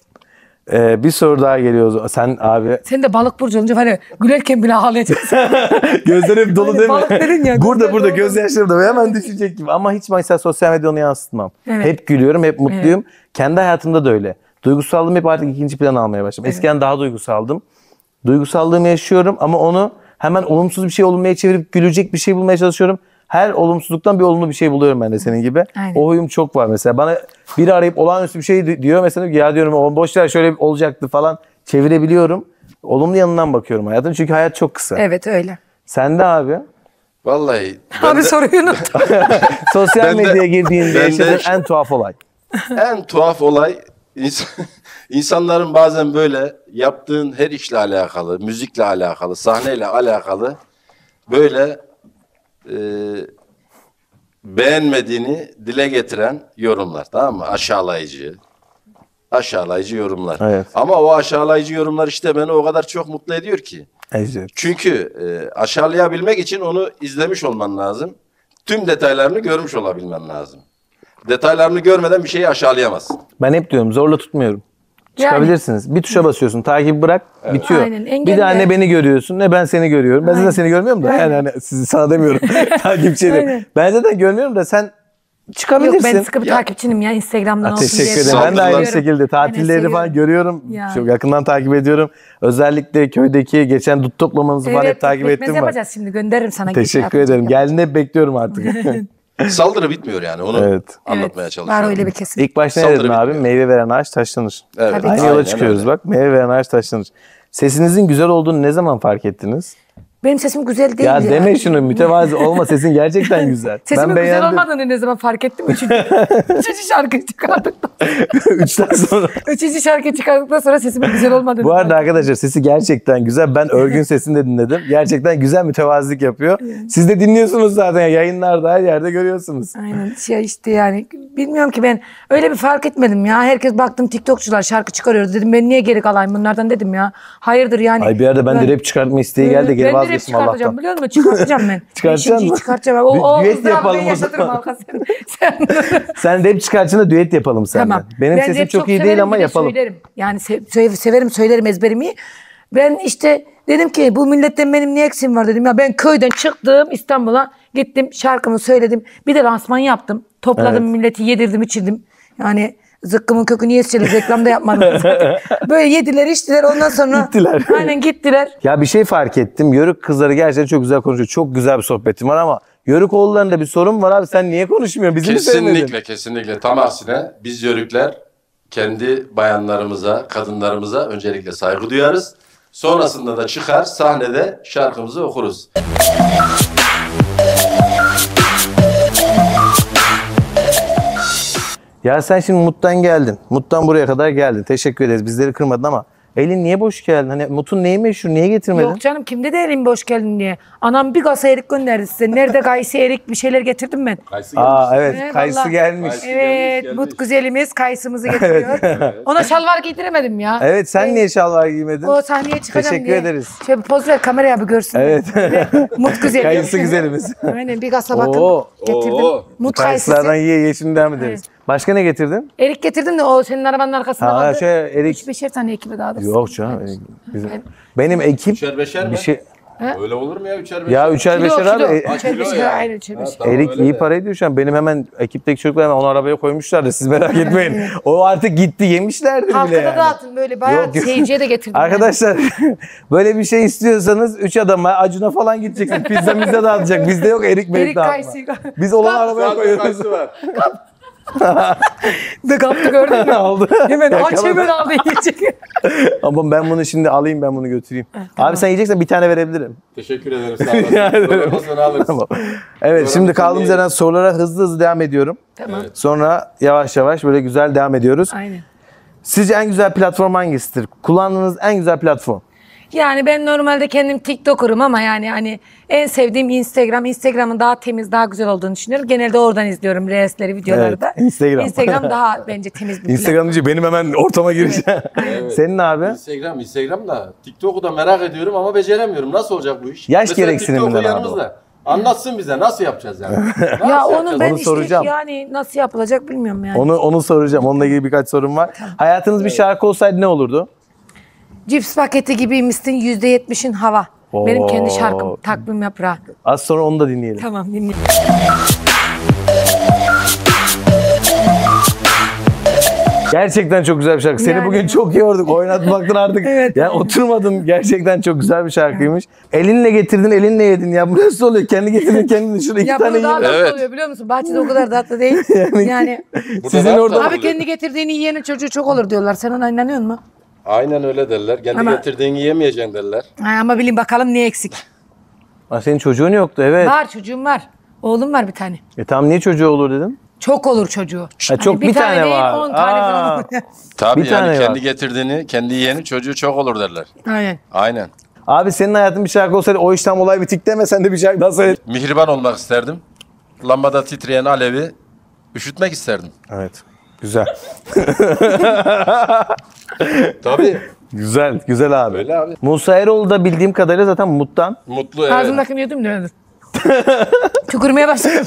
Speaker 3: Bir soru daha geliyor o zaman. Sen abi
Speaker 2: Sen de balık burcu olunca hani gülerken bile ağlayacaksın.
Speaker 3: gözler hep dolu
Speaker 2: Aynen,
Speaker 3: değil mi?
Speaker 2: balık dedin ya,
Speaker 3: burada
Speaker 2: gözler
Speaker 3: burada
Speaker 2: dolu.
Speaker 3: gözyaşlarım da hemen düşecek gibi. Ama hiç mesela sosyal medyada onu yansıtmam.
Speaker 2: Evet.
Speaker 3: Hep gülüyorum, hep mutluyum. Kendi hayatımda da öyle. Duygusallığım hep artık ikinci plana almaya başladım. Eskiden daha duygusaldım. Duygusallığımı yaşıyorum ama onu Hemen olumsuz bir şey olmaya çevirip gülecek bir şey bulmaya çalışıyorum. Her olumsuzluktan bir olumlu bir şey buluyorum ben de senin gibi.
Speaker 2: Aynen.
Speaker 3: O huyum çok var mesela. Bana biri arayıp olağanüstü bir şey diyor mesela, ya diyorum o boş ver şöyle olacaktı falan, çevirebiliyorum. Olumlu yanından bakıyorum hayatın. Çünkü hayat çok kısa.
Speaker 2: Evet öyle.
Speaker 3: Sen de abi.
Speaker 4: Vallahi
Speaker 2: Abi soruyu unuttum.
Speaker 3: Sosyal
Speaker 4: Ben de-
Speaker 3: medyaya girdiğinde
Speaker 4: ben de-
Speaker 3: yaşadığın en tuhaf olay.
Speaker 4: en tuhaf olay insanların bazen böyle yaptığın her işle alakalı, müzikle alakalı, sahneyle alakalı böyle beğenmediğini dile getiren yorumlar, tamam mı? Aşağılayıcı yorumlar.
Speaker 3: Evet.
Speaker 4: Ama o aşağılayıcı yorumlar işte beni o kadar çok mutlu ediyor ki.
Speaker 3: Evet.
Speaker 4: Çünkü aşağılayabilmek için onu izlemiş olman lazım. Tüm detaylarını görmüş olabilmen lazım. Detaylarını görmeden bir şeyi aşağılayamazsın.
Speaker 3: Ben hep diyorum zorla tutmuyorum.
Speaker 2: Yani.
Speaker 3: Çıkabilirsiniz. Bir tuşa basıyorsun. Takibi bırak. Bitiyor.
Speaker 2: Aynen,
Speaker 3: Bir
Speaker 2: engelle.
Speaker 3: daha ne beni görüyorsun ne ben seni görüyorum. Ben zaten seni görmüyorum da. Yani hani sizi sana demiyorum. Takipçi
Speaker 2: Aynen.
Speaker 3: Ben zaten görmüyorum da sen
Speaker 2: Yok
Speaker 3: çıkabilirsin.
Speaker 2: ben sıkı bir takipçinim ya Instagram'dan olsun
Speaker 3: Teşekkür
Speaker 2: diye.
Speaker 3: ederim. Ben de aynı
Speaker 4: Saldırıları.
Speaker 3: şekilde tatilleri
Speaker 2: Aynen,
Speaker 3: falan
Speaker 2: seviyorum.
Speaker 3: görüyorum.
Speaker 2: Ya.
Speaker 3: Çok yakından takip ediyorum. Özellikle köydeki geçen dut toplamanızı falan hep takip
Speaker 2: pekmez
Speaker 3: ettim ben.
Speaker 2: yapacağız şimdi gönderirim sana.
Speaker 3: Teşekkür ederim. Geldiğinde hep bekliyorum artık.
Speaker 4: Saldırı bitmiyor yani. Onu
Speaker 3: Evet.
Speaker 4: anlatmaya
Speaker 2: Var
Speaker 4: çalışıyorum.
Speaker 2: öyle bir kesin.
Speaker 3: İlk başta ne
Speaker 4: Saldırı
Speaker 3: dedin abi?
Speaker 4: bitmiyor.
Speaker 3: Meyve veren ağaç taşlanır.
Speaker 4: Evet.
Speaker 2: Tabii.
Speaker 3: Aynı yola
Speaker 4: Aynen
Speaker 3: çıkıyoruz
Speaker 4: öyle.
Speaker 3: bak. Meyve veren ağaç taşlanır. Sesinizin güzel olduğunu ne zaman fark ettiniz?
Speaker 2: Benim sesim güzel değil
Speaker 3: Ya
Speaker 2: ya.
Speaker 3: deme şunu, mütevazi olma, sesin gerçekten güzel.
Speaker 2: Sesimin
Speaker 3: ben
Speaker 2: güzel
Speaker 3: beğendim.
Speaker 2: olmadığını ne zaman fark ettim? Üçüncü şarkı çıkardıktan
Speaker 3: Üçten sonra.
Speaker 2: Üçüncü şarkı çıkardıktan sonra sesimin güzel olmadığını
Speaker 3: Bu arada
Speaker 2: fark
Speaker 3: arkadaşlar sesi gerçekten güzel. Ben Örgün sesini de dinledim. Gerçekten güzel mütevazilik yapıyor. Siz de dinliyorsunuz zaten. Yayınlarda her yerde görüyorsunuz.
Speaker 2: Aynen şey işte yani bilmiyorum ki ben öyle bir fark etmedim ya. Herkes baktım TikTokçular şarkı çıkarıyor dedim ben niye geri kalayım bunlardan dedim ya. Hayırdır yani.
Speaker 3: Ay bir arada ben de rap çıkartma isteği geldi. Geri
Speaker 2: ben de rap
Speaker 3: vazgeçtim
Speaker 2: çıkartacağım
Speaker 3: Allah'tan.
Speaker 2: biliyor musun? Çıkartacağım ben.
Speaker 3: Çıkartacaksın
Speaker 2: Beşinciyi
Speaker 3: mı?
Speaker 2: çıkartacağım. O
Speaker 3: Düet
Speaker 2: ızdırabı
Speaker 3: yapalım
Speaker 2: ben
Speaker 3: o
Speaker 2: yaşatırım
Speaker 3: zaman.
Speaker 2: halka sen.
Speaker 3: Sen rap çıkartınca da düet yapalım seninle.
Speaker 2: Tamam.
Speaker 3: Benim
Speaker 2: Ben
Speaker 3: sesim
Speaker 2: rap
Speaker 3: çok iyi
Speaker 2: severim,
Speaker 3: değil ama
Speaker 2: bir de
Speaker 3: yapalım.
Speaker 2: Söylerim. Yani severim söylerim ezberimi. Ben işte dedim ki bu milletten benim ne eksiğim var dedim. Ya ben köyden çıktım İstanbul'a gittim şarkımı söyledim. Bir de lansman yaptım. Topladım
Speaker 3: Evet.
Speaker 2: milleti yedirdim içirdim. Yani zıkkımın kökünü yesçiler reklamda yapmadım zaten. Böyle yediler içtiler ondan sonra.
Speaker 3: Gittiler.
Speaker 2: Aynen gittiler.
Speaker 3: Ya bir şey fark ettim. Yörük kızları gerçekten çok güzel konuşuyor. Çok güzel bir sohbetim var ama Yörük oğullarında bir sorun var abi. Sen niye konuşmuyorsun? Bizi mi sevmedin?
Speaker 4: Kesinlikle. Tam aksine biz Yörükler kendi bayanlarımıza, kadınlarımıza öncelikle saygı duyarız. Sonrasında da çıkar sahnede şarkımızı okuruz.
Speaker 3: Ya sen şimdi Mut'tan geldin. Mut'tan buraya kadar geldin. Teşekkür ederiz. Bizleri kırmadın ama elin niye boş geldin? Hani Mut'un neyi meşhur? Niye getirmedin?
Speaker 2: Yok canım kimde de elim boş geldin diye. Anam bir kasa erik gönderdi size. Nerede kayısı erik bir şeyler getirdim ben.
Speaker 3: Aa evet.
Speaker 2: Evet,
Speaker 3: Kayısı
Speaker 2: vallahi.
Speaker 3: gelmiş.
Speaker 2: Evet, Mut güzelimiz kayısımızı getiriyor. Ona şalvar giydiremedim ya.
Speaker 3: Evet sen niye şalvar giymedin?
Speaker 2: O sahneye çıkacağım
Speaker 3: Teşekkür
Speaker 2: diye.
Speaker 3: ederiz.
Speaker 2: Şöyle bir poz ver kameraya bir görsün.
Speaker 3: Evet.
Speaker 2: Mut güzeli.
Speaker 3: Kayısı güzelimiz.
Speaker 2: Aynen bir kasa bakın
Speaker 3: Oo.
Speaker 2: getirdim.
Speaker 4: Oo.
Speaker 2: Mut
Speaker 3: Kayısılardan
Speaker 2: kayısısı.
Speaker 3: ye şimdi devam ederiz. Başka ne getirdin?
Speaker 2: Erik getirdim de o senin arabanın arkasında
Speaker 3: Ha
Speaker 2: kaldı.
Speaker 3: şey erik.
Speaker 2: 3-5'er tane ekibe dağıtırsın.
Speaker 3: Yok canım. Benim ekip
Speaker 4: Üçer beşer mi?
Speaker 3: bir şey.
Speaker 4: Öyle olur mu ya üçer beşer?
Speaker 3: Ya üçer beşer abi.
Speaker 2: Üçer
Speaker 4: kilo
Speaker 2: beşer
Speaker 4: ya.
Speaker 2: aynen üçer beşer.
Speaker 4: Tamam,
Speaker 3: Erik
Speaker 4: öyle
Speaker 3: iyi
Speaker 4: de.
Speaker 3: para ediyor şu an. Benim hemen ekipteki çocuklar hemen onu arabaya koymuşlar da siz merak etmeyin. O artık gitti yemişlerdir bile
Speaker 2: Halka da
Speaker 3: yani.
Speaker 2: dağıtın böyle bayağı
Speaker 3: Yok, yok.
Speaker 2: seyirciye de getirdim. yani.
Speaker 3: Arkadaşlar böyle bir şey istiyorsanız 3 adama Acun'a falan gideceksiniz. Pizza mizza dağıtacak. Bizde yok erik merik
Speaker 2: Erik
Speaker 3: dağıtma.
Speaker 2: kayısı.
Speaker 3: Biz olan arabaya koyuyoruz.
Speaker 4: var.
Speaker 2: De kaptı gördün mü?
Speaker 3: Aldı.
Speaker 2: Hemen aç
Speaker 3: Yakaladı.
Speaker 2: hemen aldı yiyecek.
Speaker 3: Ama ben bunu şimdi alayım ben bunu götüreyim. Abi sen yiyeceksen bir tane verebilirim.
Speaker 4: Teşekkür ederim sağ olasın. Sonra alırız.
Speaker 3: Tamam. Evet şimdi kaldığımız yerden sorulara hızlı devam ediyorum.
Speaker 2: Tamam.
Speaker 3: Sonra yavaş yavaş böyle güzel devam ediyoruz.
Speaker 2: Aynen.
Speaker 3: Sizce en güzel platform hangisidir? Kullandığınız en güzel platform?
Speaker 2: Yani ben normalde kendim TikToker'ım ama yani hani en sevdiğim Instagram. Instagram'ın daha temiz, daha güzel olduğunu düşünüyorum. Genelde oradan izliyorum Reels'leri, videoları da.
Speaker 3: Evet, Instagram.
Speaker 2: Instagram daha bence temiz bir platform.
Speaker 3: Instagram deyince benim hemen ortama gireceğim. Senin abi?
Speaker 4: Instagram da TikTok'u da merak ediyorum ama beceremiyorum. Nasıl olacak bu iş?
Speaker 3: Yaş
Speaker 4: Mesela
Speaker 3: gereksiniminden
Speaker 4: TikTok'u
Speaker 3: abi
Speaker 4: yanımızda. Anlatsın bize nasıl yapacağız yani? Nasıl
Speaker 2: Ya
Speaker 4: yapacağız?
Speaker 2: onu ben
Speaker 3: Onu
Speaker 2: işte
Speaker 3: soracağım.
Speaker 2: yani nasıl yapılacak bilmiyorum yani.
Speaker 3: Onu soracağım. Onunla ilgili birkaç sorum var. Hayatınız bir şarkı olsaydı ne olurdu?
Speaker 2: Cips paketi gibiymişsin %70'in hava. Benim kendi
Speaker 3: Oo.
Speaker 2: şarkım takvim yaprağı.
Speaker 3: Az sonra onu da dinleyelim.
Speaker 2: Tamam dinle.
Speaker 3: Gerçekten çok güzel bir şarkı. Seni
Speaker 2: Yani.
Speaker 3: bugün çok yorduk. Oynatmaktan artık
Speaker 2: Evet.
Speaker 3: yani oturmadım. Gerçekten çok güzel bir şarkıymış. Elinle getirdin, elinle yedin. Ya bu nasıl oluyor? Kendi getirdin, kendin şurada iki
Speaker 2: Ya
Speaker 3: tane
Speaker 2: bu daha
Speaker 3: yiyin.
Speaker 2: tatlı oluyor biliyor musun? Bahçede o kadar tatlı değil. Yani
Speaker 3: Sizin orada
Speaker 2: abi kendi getirdiğini yiyenin çocuğu çok olur diyorlar. Sen ona inanıyor musun?
Speaker 4: Aynen öyle derler. Kendi
Speaker 2: Ama-
Speaker 4: getirdiğini yiyemeyeceksin derler.
Speaker 2: Ama bilin bakalım ne eksik.
Speaker 3: Senin çocuğun yoktu evet.
Speaker 2: Var çocuğum var. Oğlum var bir tane.
Speaker 3: Tam niye çocuğu olur dedim?
Speaker 2: Çok olur çocuğu.
Speaker 3: Çok bir tane
Speaker 2: değil,
Speaker 3: var.
Speaker 2: 10 tane falan olur.
Speaker 4: Tabii
Speaker 3: Bir tane
Speaker 4: yani
Speaker 3: var.
Speaker 4: kendi getirdiğini, kendi yiyenin çocuğu çok olur derler.
Speaker 2: Aynen.
Speaker 4: Aynen.
Speaker 3: Abi senin hayatın bir şarkı olsaydı o işten olay bitik deme sen de bir şarkı daha söyle.
Speaker 4: Mihriban olmak isterdim. Lambada titreyen alevi üşütmek isterdim.
Speaker 3: Evet. Güzel.
Speaker 4: Tabii.
Speaker 3: Güzel. Güzel abi.
Speaker 4: Öyle abi.
Speaker 3: Musa Eroğlu da bildiğim kadarıyla zaten Mut'tan.
Speaker 4: Mutlu evet.
Speaker 2: Ağzımdakini yudum da öyle. Tükürmeye başladım.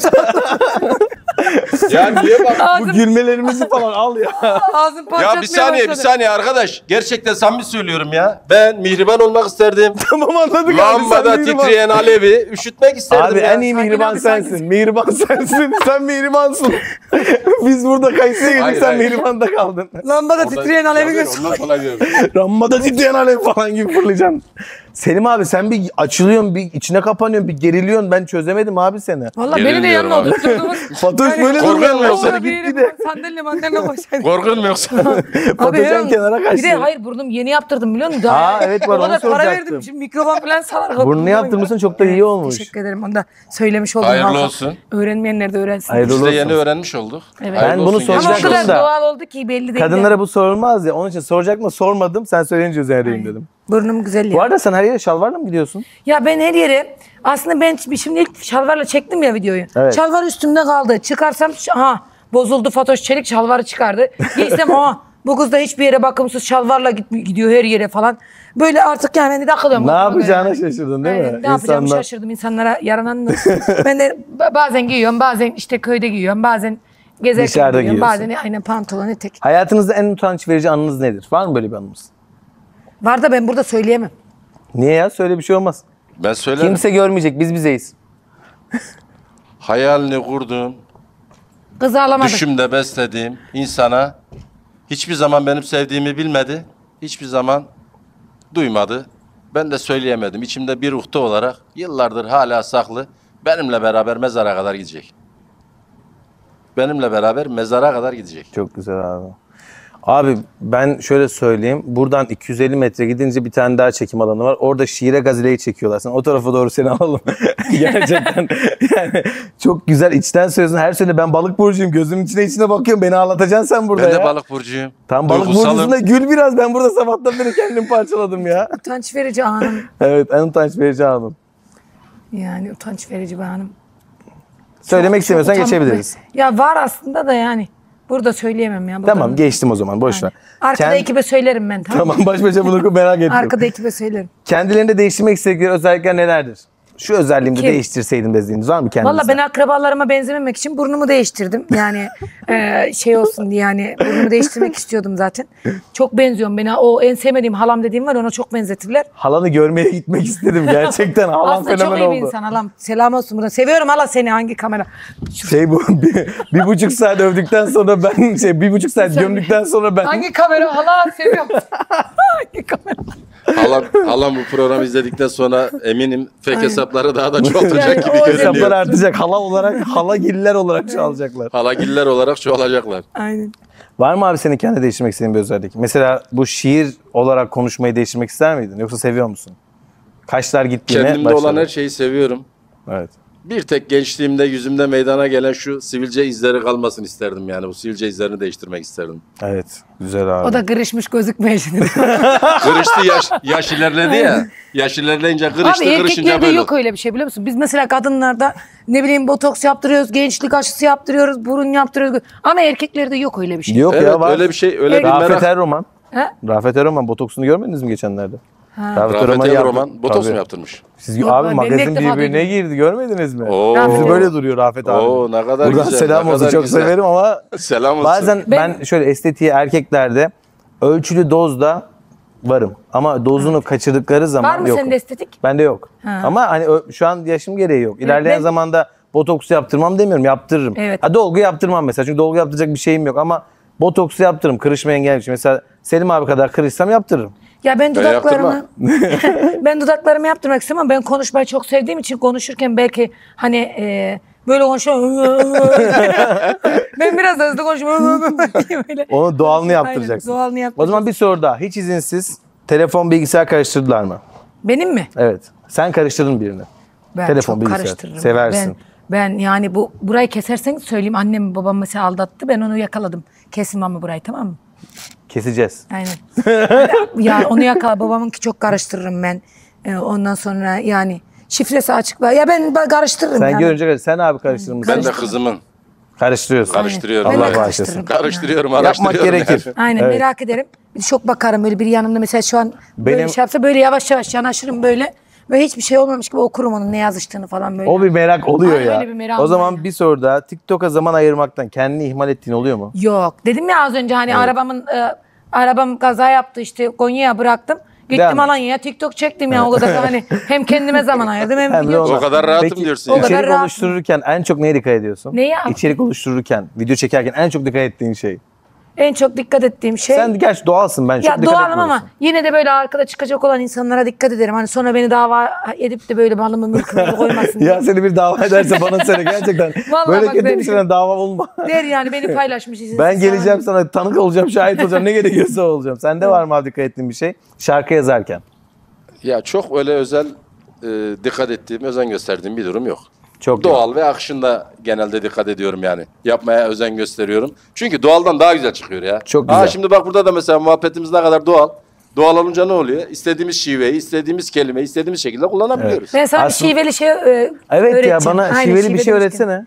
Speaker 4: Ya niye bak?
Speaker 3: Bu gülmelerimizi falan al ya.
Speaker 2: Ağzım parçatmaya
Speaker 4: Ya bir
Speaker 2: başladı.
Speaker 4: saniye arkadaş. Gerçekten samimi söylüyorum ya. Ben mihriban olmak isterdim.
Speaker 3: Tamam anladık abi.
Speaker 4: Lambada
Speaker 3: sen mihriban.
Speaker 4: titreyen alevi üşütmek isterdim
Speaker 3: Abi
Speaker 4: ya.
Speaker 3: en iyi mihriban
Speaker 2: abi, sakin.
Speaker 3: sensin. Mihriban sensin. Sen mihribansın. Biz burada Kayseri'ye girdik
Speaker 4: Hayır,
Speaker 3: sen
Speaker 4: hayır.
Speaker 3: mihrimanda kaldın.
Speaker 2: Lambada titreyen alevi göz.
Speaker 4: Ondan kolay diyorum.
Speaker 3: Rambada titreyen alev falan gibi fırlayacaksın. Selim abi sen bir açılıyorsun, bir içine kapanıyorsun, bir geriliyorsun. Ben çözemedim abi seni.
Speaker 2: Valla beni de
Speaker 4: Gerilmiyorum
Speaker 2: yanına
Speaker 4: abi.
Speaker 2: oturtturdunuz.
Speaker 3: Fatoş böyle
Speaker 4: korkuyor
Speaker 3: duruyor.
Speaker 4: musun yoksa?
Speaker 3: Sonra gitti de.
Speaker 2: Sandalye mandalye koysaydım.
Speaker 4: Korkun mu yoksa?
Speaker 3: Fatoş'un kenara kaçtı.
Speaker 2: Bir de hayır burnum yeni yaptırdım biliyor musun? Daha
Speaker 3: Evet, var,
Speaker 2: o kadar
Speaker 3: onu
Speaker 2: para
Speaker 3: soracaktım.
Speaker 2: verdim. Şimdi mikrofon falan salar.
Speaker 3: Burnunu yaptırmışsın, çok da iyi olmuş.
Speaker 2: Teşekkür ederim. Onu da söylemiş oldum.
Speaker 4: Hayırlı
Speaker 2: halka.
Speaker 4: olsun.
Speaker 2: Öğrenmeyenler de öğrensin.
Speaker 3: Hayırlı
Speaker 4: Biz de
Speaker 3: olsun.
Speaker 4: yeni öğrenmiş olduk.
Speaker 2: Evet.
Speaker 4: Hayırlı
Speaker 3: Ben bunu
Speaker 4: olsun,
Speaker 2: Ama o
Speaker 3: soracaktım
Speaker 4: geçmiş
Speaker 2: kadar
Speaker 3: da.
Speaker 4: olsun.
Speaker 2: doğal oldu ki belli değil.
Speaker 3: Kadınlara bu sorulmaz ya. Onun için soracak mı sormadım. Sen söyleyince üzerindeyim dedim.
Speaker 2: Burnum güzel ya.
Speaker 3: Bu arada sen her yere şalvarla mı gidiyorsun?
Speaker 2: Ya ben her yere aslında ben şimdi ilk şalvarla çektim ya videoyu.
Speaker 3: Evet.
Speaker 2: Şalvar üstümde kaldı. Çıkarsam bozuldu Fatoş Çelik şalvarı çıkardı. Giysem bu kız da hiçbir yere bakımsız şalvarla gidiyor her yere falan. Böyle artık yani ne takılıyorum.
Speaker 3: Ne
Speaker 2: kafama
Speaker 3: yapacağını
Speaker 2: göre.
Speaker 3: şaşırdın değil mi?
Speaker 2: Ne yapacağımı
Speaker 3: İnsanlar-
Speaker 2: şaşırdım. İnsanlara yaranan mı? Ben de bazen giyiyorum, bazen işte köyde giyiyorum, bazen gezerken
Speaker 3: Dışarıda
Speaker 2: giyiyorum,
Speaker 3: giyiyorsun.
Speaker 2: bazen aynen pantolon, etek.
Speaker 3: Hayatınızda en utanç verici anınız nedir? Var mı böyle bir anınız?
Speaker 2: Var da ben burada söyleyemem.
Speaker 3: Niye ya? Söyle bir şey olmaz.
Speaker 4: Ben söylerim.
Speaker 3: Kimse görmeyecek. Biz bizeyiz.
Speaker 4: Hayalini kurduğum,
Speaker 2: Kızı alamadım.
Speaker 4: düşümde beslediğim insana hiçbir zaman benim sevdiğimi bilmedi. Hiçbir zaman duymadı. Ben de söyleyemedim. İçimde bir uhde olarak yıllardır hala saklı. Benimle beraber mezara kadar gidecek. Benimle beraber mezara kadar gidecek.
Speaker 3: Çok güzel abi. Abi ben şöyle söyleyeyim. Buradan 250 metre gidince bir tane daha çekim alanı var. Orada Şiire Gazile'yi çekiyorlar. Sen o tarafa doğru seni alalım. Gerçekten yani çok güzel içten söylüyorsun. Her söyle ben balık burcuyum. Gözümün içine bakıyorum. Beni ağlatacaksın sen burada
Speaker 4: Ben
Speaker 3: ya.
Speaker 4: de balık burcuyum.
Speaker 3: Tam balık
Speaker 4: Duygusalım.
Speaker 3: burcusunda gül biraz. Ben burada sabahtan beri kendimi parçaladım ya.
Speaker 2: Utanç verici anım.
Speaker 3: Evet en utanç verici anım.
Speaker 2: Yani utanç verici bir anım.
Speaker 3: Söylemek
Speaker 2: Çok
Speaker 3: istemiyorsan
Speaker 2: utanmak-
Speaker 3: geçebiliriz.
Speaker 2: Ya var aslında da yani. Burada söyleyemem ya. Burada
Speaker 3: Tamam geçtim o zaman boş ver.
Speaker 2: Arkada ekibe söylerim ben tamam.
Speaker 3: Tamam baş başa bunu merak ettim.
Speaker 2: Arkada ekibe söylerim.
Speaker 3: Kendilerinde değiştirmek istedikleri özellikler nelerdir? Şu özelliğimi de
Speaker 2: Kim?
Speaker 3: değiştirseydim dediğiniz var mı kendinizde?
Speaker 2: Valla ben akrabalarıma benzememek için burnumu değiştirdim. Yani şey olsun diye yani burnumu değiştirmek istiyordum zaten. Çok benziyorum beni. O en sevmediğim halam dediğim var ona çok benzetirler.
Speaker 3: Halanı görmeye gitmek istedim gerçekten. Halam
Speaker 2: Aslında çok
Speaker 3: fenomen
Speaker 2: iyi bir
Speaker 3: oldu.
Speaker 2: insan halam. Selam olsun buradan. Seviyorum hala seni hangi kamera?
Speaker 3: Şey bu bir buçuk saat övdükten sonra ben bir buçuk saat gömdükten sonra ben
Speaker 2: Hangi kamera? Hala seviyorum. Hangi kamera?
Speaker 4: Halam bu programı izledikten sonra eminim fake hesapları daha da çoğaltacak
Speaker 2: Yani
Speaker 4: gibi
Speaker 2: o
Speaker 3: hesaplar
Speaker 4: görünüyor.
Speaker 3: artacak. Hala olarak halagiller olarak çalacaklar.
Speaker 4: Halagiller olarak çoğalacaklar.
Speaker 2: Aynen.
Speaker 3: Var mı abi senin kendi değiştirmek istediğin bir özellik? Mesela bu şiir olarak konuşmayı değiştirmek ister miydin? Yoksa seviyor musun? Kaşlar gittiğine
Speaker 4: Kendimde
Speaker 3: başladı.
Speaker 4: olan her şeyi seviyorum.
Speaker 3: Evet.
Speaker 4: Bir tek gençliğimde yüzümde meydana gelen şu sivilce izleri kalmasın isterdim yani. Bu sivilce izlerini değiştirmek isterdim.
Speaker 3: Evet. Güzel abi.
Speaker 2: O da kırışmış gözükmeye şimdi.
Speaker 4: Kırıştı yaş ilerledi ya. Yaş ilerleyince
Speaker 2: Abi
Speaker 4: kırışınca
Speaker 2: erkeklerde
Speaker 4: böyle.
Speaker 2: yok öyle bir şey biliyor musun? Biz mesela kadınlarda ne bileyim botoks yaptırıyoruz, gençlik aşısı yaptırıyoruz, burun yaptırıyoruz. Ama erkeklerde yok öyle bir şey.
Speaker 3: Yok
Speaker 4: Evet
Speaker 3: ya var.
Speaker 4: öyle bir şey öyle bir
Speaker 3: Rafet
Speaker 4: merak.
Speaker 3: Erroman.
Speaker 2: He?
Speaker 3: Rafet Erroman botoksunu görmediniz mi geçenlerde?
Speaker 4: Rafet
Speaker 3: yaptı.
Speaker 4: Erroman botoks mu
Speaker 3: Tabii.
Speaker 4: yaptırmış?
Speaker 3: Siz
Speaker 2: Yok,
Speaker 3: abi
Speaker 2: ben
Speaker 3: magazin
Speaker 2: ilk defa
Speaker 3: birbirine
Speaker 2: duydum.
Speaker 3: girdi görmediniz mi?
Speaker 4: Oo.
Speaker 3: Yüzü böyle duruyor Rafet abi.
Speaker 4: Oo, ne kadar
Speaker 3: Buradan
Speaker 4: güzel,
Speaker 3: selam
Speaker 4: ne
Speaker 3: olsun
Speaker 4: kadar
Speaker 3: çok
Speaker 4: güzel.
Speaker 3: severim ama
Speaker 4: Selam olsun.
Speaker 3: bazen ben şöyle estetiği erkeklerde ölçülü dozda varım. Ama dozunu kaçırdıkları zaman
Speaker 2: Var mı
Speaker 3: yok.
Speaker 2: sende estetik?
Speaker 3: Bende yok. Ama hani şu an yaşım gereği yok. İlerleyen
Speaker 2: ben-
Speaker 3: zamanda botoks yaptırmam demiyorum. Yaptırırım.
Speaker 2: Evet.
Speaker 3: Ha, dolgu yaptırmam mesela. Çünkü dolgu yaptıracak bir şeyim yok ama Botoksu yaptırırım. Kırışma engellemek için. Mesela Selim abi kadar kırışsam yaptırırım.
Speaker 2: Ya ben dudaklarımı ben dudaklarımı yaptırmak istiyorum ama ben konuşmayı çok sevdiğim için konuşurken belki hani böyle konuşuyorum. Ben biraz hızlı konuşuyorum. Böyle.
Speaker 3: Onu doğalını yaptıracaksın.
Speaker 2: Aynen, doğalını
Speaker 3: O
Speaker 2: yaptıracağım.
Speaker 3: zaman bir soru daha. Hiç izinsiz telefon bilgisayar karıştırdılar mı?
Speaker 2: Benim mi?
Speaker 3: Evet. Sen karıştırdın birini.
Speaker 2: Ben
Speaker 3: Telefon,
Speaker 2: çok
Speaker 3: bilgisayar.
Speaker 2: karıştırırım.
Speaker 3: Seversin.
Speaker 2: Ben yani burayı kesersen söyleyeyim, annem babam mesela aldattı, ben onu yakaladım. Kesin ama burayı, tamam mı?
Speaker 3: Keseceğiz.
Speaker 2: Aynen. Ya onu yakala, babamınki çok karıştırırım ben. Ondan sonra yani şifresi açıkla. Ya ben karıştırırım
Speaker 3: Sen
Speaker 2: yani.
Speaker 3: görünce sen abi karıştırır mısın?
Speaker 4: Ben de kızımın
Speaker 3: Karıştırıyorsun.
Speaker 4: karıştırıyorum.
Speaker 2: Ben de
Speaker 3: Allah bağışlasın.
Speaker 2: karıştırırım.
Speaker 4: Karıştırıyorum,
Speaker 3: Yapmak
Speaker 4: araştırıyorum.
Speaker 3: gerekir.
Speaker 4: yani.
Speaker 2: Aynen,
Speaker 3: Evet.
Speaker 2: merak ederim. Bir de çok bakarım böyle, bir yanımda mesela şu an böyle
Speaker 3: Benim-
Speaker 2: şey yapsa böyle yavaş yavaş yanaşırım böyle. Böyle hiçbir şey olmamış gibi okurum onun ne yazıştığını falan böyle.
Speaker 3: O bir merak oluyor
Speaker 2: Aynen,
Speaker 3: ya.
Speaker 2: öyle bir merak
Speaker 3: O zaman
Speaker 2: var ya.
Speaker 3: bir soru daha. TikTok'a zaman ayırmaktan kendini ihmal ettiğin oluyor mu?
Speaker 2: Yok. Dedim ya az önce hani arabam kaza yaptı, işte Konya'ya bıraktım. Gittim
Speaker 3: Devam et.
Speaker 2: Alanya'ya TikTok çektim ya, o kadar hani hem kendime zaman ayırdım hem
Speaker 3: Hem de
Speaker 2: video
Speaker 3: ona.
Speaker 4: O kadar rahatım
Speaker 3: Peki,
Speaker 4: diyorsun
Speaker 2: o
Speaker 4: ya.
Speaker 2: kadar
Speaker 3: İçerik
Speaker 2: rahatım.
Speaker 3: oluştururken en çok neye dikkat ediyorsun?
Speaker 2: Neye abi?
Speaker 3: İçerik oluştururken, video çekerken en çok dikkat ettiğin şey.
Speaker 2: En çok dikkat ettiğim şey.
Speaker 3: Sen gerçi doğalsın, ben çok
Speaker 2: Ya
Speaker 3: dikkat
Speaker 2: doğalım
Speaker 3: etmiyorsun.
Speaker 2: ama yine de böyle arkada çıkacak olan insanlara dikkat ederim. Hani sonra beni dava edip de böyle malımı mülkümü koymasın diye.
Speaker 3: Ya seni bir dava ederse bana söyle gerçekten.
Speaker 2: Vallahi
Speaker 3: Böyle
Speaker 2: bak
Speaker 3: kötü
Speaker 2: ben-
Speaker 3: bir şeyden dava olma.
Speaker 2: Der yani, beni paylaşmış.
Speaker 3: Ben geleceğim sana, tanık olacağım, şahit olacağım, ne gerekiyorsa olacağım. Sende var mı abi dikkat ettiğin bir şey? Şarkı yazarken.
Speaker 4: Ya çok öyle özel dikkat ettiğim, özen gösterdiğim bir durum yok.
Speaker 3: Çok
Speaker 4: Doğal ve akışında genelde dikkat ediyorum yani. Yapmaya özen gösteriyorum. Çünkü doğaldan daha güzel çıkıyor ya.
Speaker 3: Çok güzel.
Speaker 4: Şimdi bak burada da mesela muhabbetimiz ne kadar doğal. Doğal olunca ne oluyor? İstediğimiz şiveyi, istediğimiz kelimeyi istediğimiz şekilde kullanabiliyoruz.
Speaker 2: Ben sana
Speaker 3: Aslında-
Speaker 2: bir şiveli şey
Speaker 3: Evet
Speaker 2: öğreteceğim.
Speaker 3: ya, bana
Speaker 2: Aynen,
Speaker 3: şiveli bir şey
Speaker 2: demişken.
Speaker 3: öğretsene.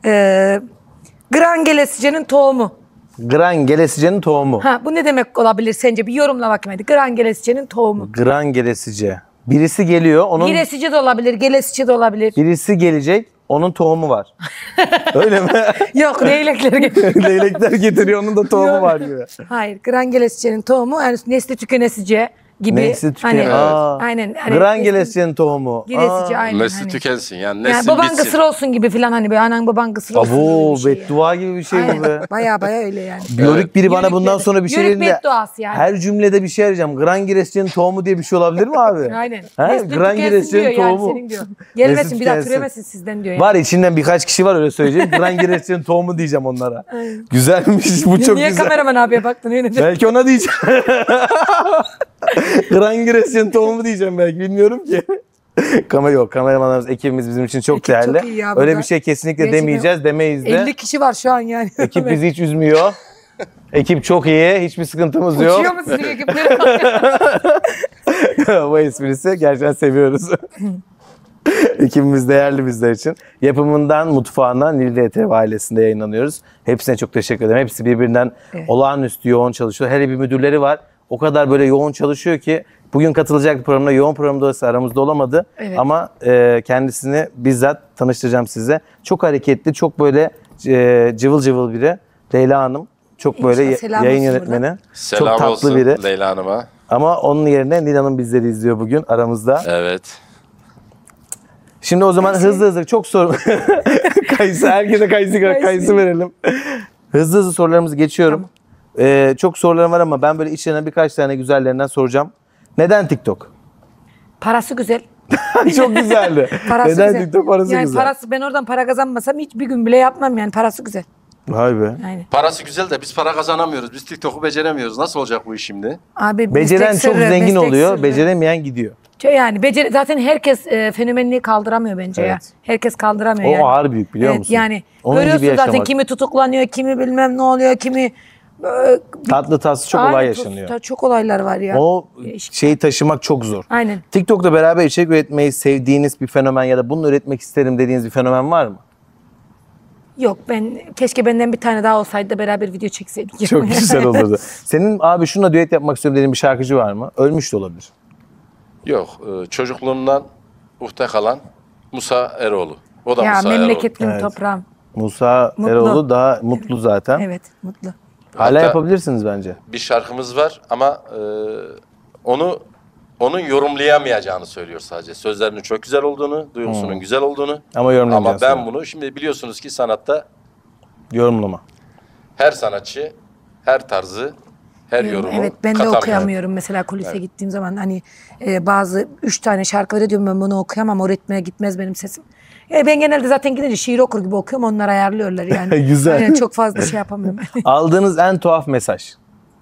Speaker 2: Grangelesice'nin tohumu.
Speaker 3: Grangelesice'nin tohumu.
Speaker 2: Ha, bu ne demek olabilir sence? Bir yorumla bakayım hadi. Grangelesice'nin tohumu.
Speaker 3: Grangelesice. Birisi geliyor, onun
Speaker 2: Giresice de olabilir, gelesice de olabilir.
Speaker 3: birisi gelecek, onun tohumu var. Öyle mi?
Speaker 2: Yok, leylekleri getir.
Speaker 3: Leylekler getiriyor, onun da tohumu
Speaker 2: Yok.
Speaker 3: var gibi.
Speaker 2: Hayır, Grangelesice'nin tohumu yani nesli tükenesice gibi.
Speaker 3: Nesli tüken.
Speaker 2: Hani,
Speaker 3: Aa.
Speaker 2: aynen. Hani
Speaker 3: Grangelesice'nin tohumu.
Speaker 2: Giresice,
Speaker 3: Aa.
Speaker 2: aynen.
Speaker 4: Nesli
Speaker 2: hani.
Speaker 4: tükensin yani
Speaker 2: Yani
Speaker 4: neslin
Speaker 2: baban
Speaker 4: bitsin.
Speaker 2: kısır olsun gibi falan, hani böyle anan baban kısır olsun
Speaker 3: Abo,
Speaker 2: gibi bir şey.
Speaker 3: beddua gibi bir şey bu
Speaker 2: Aynen.
Speaker 3: be.
Speaker 2: Baya öyle yani.
Speaker 3: Biyolojik biri bana
Speaker 2: Yörük
Speaker 3: bundan
Speaker 2: bed-
Speaker 3: sonra bir şey
Speaker 2: yörük
Speaker 3: dediğinde
Speaker 2: bedduası yani.
Speaker 3: her cümlede bir şey arayacağım. Grangelesice'nin tohumu diye bir şey olabilir mi abi?
Speaker 2: Aynen.
Speaker 3: Ha?
Speaker 2: Neslin tükensin
Speaker 3: Grangelesice'nin
Speaker 2: diyor yani,
Speaker 3: tohumu.
Speaker 2: senin diyor. Gelmesin
Speaker 3: Nesli
Speaker 2: bir daha
Speaker 3: tükensin.
Speaker 2: türemesin sizden diyor yani.
Speaker 3: Var içinden birkaç kişi var öyle söyleyeceğim. Grangelesice'nin tohumu diyeceğim onlara. Güzelmiş, bu çok
Speaker 2: Niye
Speaker 3: güzel.
Speaker 2: kameraman abiye baktın öyle de?
Speaker 3: Belki ona diyeceğim. Grangelesice'nin tohumu diyeceğim belki, bilmiyorum ki. Kameramanlarımız, ekibimiz bizim için çok
Speaker 2: Ekip
Speaker 3: değerli.
Speaker 2: çok iyi ya
Speaker 3: Öyle
Speaker 2: burada.
Speaker 3: bir şey kesinlikle
Speaker 2: Gerçekten
Speaker 3: demeyeceğiz, demeyiz de.
Speaker 2: 50 kişi var şu an yani.
Speaker 3: Ekip bizi hiç üzmüyor. Ekip çok iyi, hiçbir sıkıntımız yok.
Speaker 2: Uçuyor mu sizin ekipleri?
Speaker 3: Bu esprisi gerçekten seviyoruz. Ekibimiz değerli bizler için. Yapımından mutfağına Nilde TV ailesinde yayınlanıyoruz. Hepsine çok teşekkür ederim. Hepsi birbirinden olağanüstü yoğun çalışıyor. Her bir müdürleri var. O kadar böyle yoğun çalışıyor ki bugün katılacak programda, yoğun programda olsa aramızda olamadı.
Speaker 2: Evet.
Speaker 3: Ama kendisini bizzat tanıştıracağım size. Çok hareketli, çok böyle cıvıl cıvıl biri. Leyla Hanım. Çok böyle
Speaker 2: İnşallah selam
Speaker 3: yayın
Speaker 2: olsun
Speaker 3: yönetmeni.
Speaker 2: buradan.
Speaker 4: Selam
Speaker 3: çok tatlı
Speaker 4: olsun
Speaker 3: biri.
Speaker 4: Leyla Hanım'a.
Speaker 3: Ama onun yerine Nil Hanım bizleri izliyor bugün aramızda.
Speaker 4: Evet.
Speaker 3: Şimdi o zaman hızlı çok soru. Kayısı, herkese kayısı verelim. Hızlı sorularımızı geçiyorum. Çok sorularım var ama ben böyle içlerine birkaç tane güzellerinden soracağım. Neden TikTok?
Speaker 2: Parası güzel.
Speaker 3: Çok güzeldi.
Speaker 2: Parası
Speaker 3: Neden
Speaker 2: güzel.
Speaker 3: TikTok parası
Speaker 2: yani
Speaker 3: güzel?
Speaker 2: Parası, ben oradan para kazanmasam hiçbir gün bile yapmam yani, parası güzel.
Speaker 3: Vay be.
Speaker 2: Aynen.
Speaker 4: Parası güzel de biz para kazanamıyoruz. Biz TikTok'u beceremiyoruz. Nasıl olacak bu iş şimdi?
Speaker 2: Abi
Speaker 3: Beceren
Speaker 2: meslek
Speaker 3: çok
Speaker 2: sırrı,
Speaker 3: zengin
Speaker 2: meslek
Speaker 3: oluyor,
Speaker 2: sırrı.
Speaker 3: beceremeyen gidiyor.
Speaker 2: Yani zaten herkes fenomenliği kaldıramıyor bence ya.
Speaker 3: Evet.
Speaker 2: Herkes kaldıramıyor
Speaker 3: O
Speaker 2: yani.
Speaker 3: ağır büyük, biliyor
Speaker 2: Evet,
Speaker 3: musun?
Speaker 2: yani
Speaker 3: Onun gibi
Speaker 2: görüyorsun zaten
Speaker 3: yaşamak.
Speaker 2: kimi tutuklanıyor, kimi bilmem ne oluyor, kimi
Speaker 3: Tatlı tatsız çok
Speaker 2: Aynen,
Speaker 3: olay yaşanıyor.
Speaker 2: Çok olaylar var ya.
Speaker 3: O
Speaker 2: Değişik.
Speaker 3: şeyi taşımak çok zor.
Speaker 2: Aynen.
Speaker 3: TikTok'ta beraber içerik üretmeyi sevdiğiniz bir fenomen ya da bunu üretmek isterim dediğiniz bir fenomen var mı?
Speaker 2: Yok, ben keşke benden bir tane daha olsaydı da beraber video çekseydik.
Speaker 3: Çok güzel olurdu. Senin abi şununla düet yapmak istiyorum dediğin bir şarkıcı var mı? Ölmüş de olabilir.
Speaker 4: Yok. Çocukluğundan uhde kalan Musa Eroğlu. O da
Speaker 2: Ya
Speaker 4: Musa Eroğlu.
Speaker 2: memleketim,
Speaker 3: Evet.
Speaker 2: toprağım.
Speaker 3: Musa
Speaker 2: Mutlu.
Speaker 3: Eroğlu daha mutlu zaten.
Speaker 2: Evet, mutlu.
Speaker 3: Hala
Speaker 4: Hatta
Speaker 3: yapabilirsiniz bence.
Speaker 4: bir şarkımız var ama onun yorumlayamayacağını söylüyor sadece. Sözlerinin çok güzel olduğunu, duygusunun güzel olduğunu.
Speaker 3: Ama yorumlamayacağını
Speaker 4: Ama ben
Speaker 3: söylüyor.
Speaker 4: bunu, şimdi biliyorsunuz ki sanatta
Speaker 3: Yorumlama.
Speaker 4: her sanatçı her tarzı, her yorumu
Speaker 2: Evet, ben de
Speaker 4: katamıyorum.
Speaker 2: okuyamıyorum mesela kulise gittiğim zaman hani bazı 3 tane şarkı öyle diyorum, ben bunu okuyamam, o ritme gitmez benim sesim. Ben genelde zaten gidince şiir okur gibi okuyorum, onlar ayarlıyorlar yani.
Speaker 3: Güzel.
Speaker 2: Aynen, çok fazla şey yapamıyorum.
Speaker 3: Aldığınız en tuhaf mesaj.